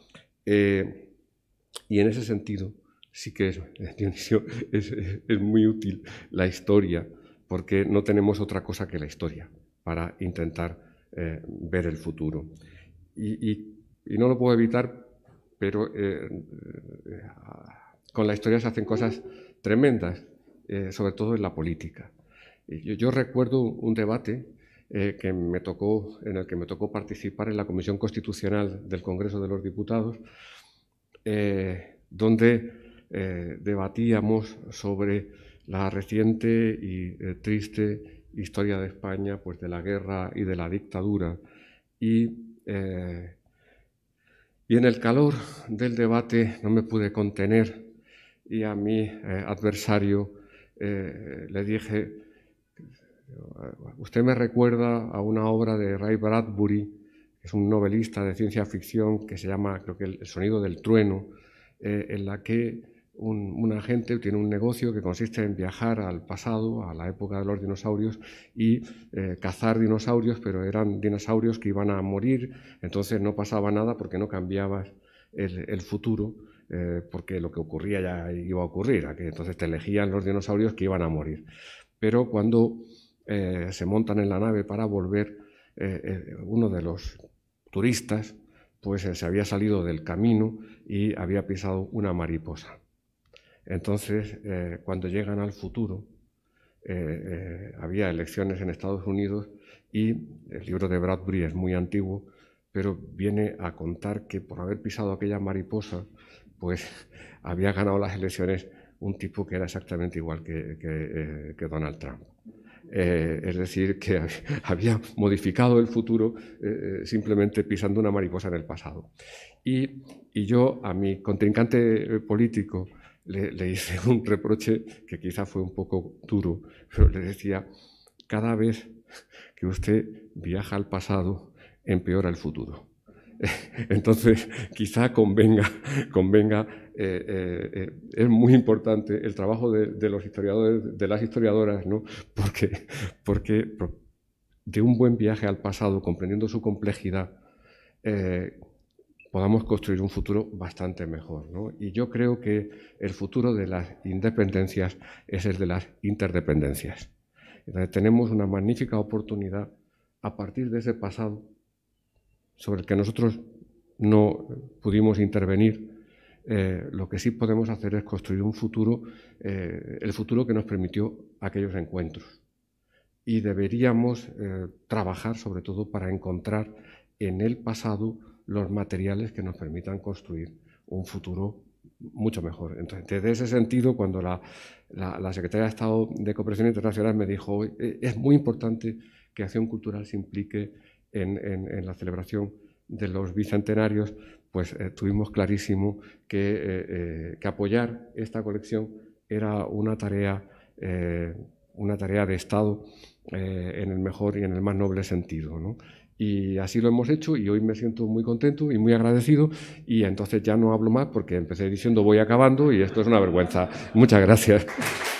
Y en ese sentido sí que es muy útil la historia, porque no tenemos otra cosa que la historia para intentar ver el futuro. Y no lo puedo evitar, pero con la historia se hacen cosas tremendas, sobre todo en la política. Yo recuerdo un debate en el que me tocó participar en la Comisión Constitucional del Congreso de los Diputados, donde debatíamos sobre la reciente y triste historia de España, pues de la guerra y de la dictadura. Y en el calor del debate no me pude contener, y a mi adversario le dije: usted me recuerda a una obra de Ray Bradbury, que es un novelista de ciencia ficción, que se llama, creo que El sonido del trueno, en la que un agente tiene un negocio que consiste en viajar al pasado, a la época de los dinosaurios, y cazar dinosaurios, pero eran dinosaurios que iban a morir, entonces no pasaba nada porque no cambiabas el futuro, porque lo que ocurría ya iba a ocurrir, entonces te elegían los dinosaurios que iban a morir. Pero cuando se montan en la nave para volver, uno de los turistas pues se había salido del camino y había pisado una mariposa. Entonces, cuando llegan al futuro, había elecciones en Estados Unidos, y el libro de Bradbury es muy antiguo, pero viene a contar que por haber pisado aquella mariposa, pues había ganado las elecciones un tipo que era exactamente igual que Donald Trump. Es decir, que había modificado el futuro simplemente pisando una mariposa en el pasado. Y yo a mi contrincante político le hice un reproche que quizá fue un poco duro, pero le decía: cada vez que usted viaja al pasado, empeora el futuro. Entonces, quizá convenga, es muy importante el trabajo de los historiadores, de las historiadoras, ¿no? Porque de un buen viaje al pasado, comprendiendo su complejidad, podamos construir un futuro bastante mejor, ¿no? Y yo creo que el futuro de las independencias es el de las interdependencias. Entonces, tenemos una magnífica oportunidad a partir de ese pasado sobre el que nosotros no pudimos intervenir. Lo que sí podemos hacer es construir un futuro, el futuro que nos permitió aquellos encuentros. Y deberíamos trabajar sobre todo para encontrar en el pasado los materiales que nos permitan construir un futuro mucho mejor. Entonces, desde ese sentido, cuando la Secretaría de Estado de Cooperación Internacional me dijo: es muy importante que Acción Cultural se implique en la celebración de los bicentenarios, pues tuvimos clarísimo que apoyar esta colección era una tarea de Estado en el mejor y en el más noble sentido, ¿no? Y así lo hemos hecho y hoy me siento muy contento y muy agradecido y entonces ya no hablo más porque empecé diciendo voy acabando y esto es una vergüenza. Muchas gracias.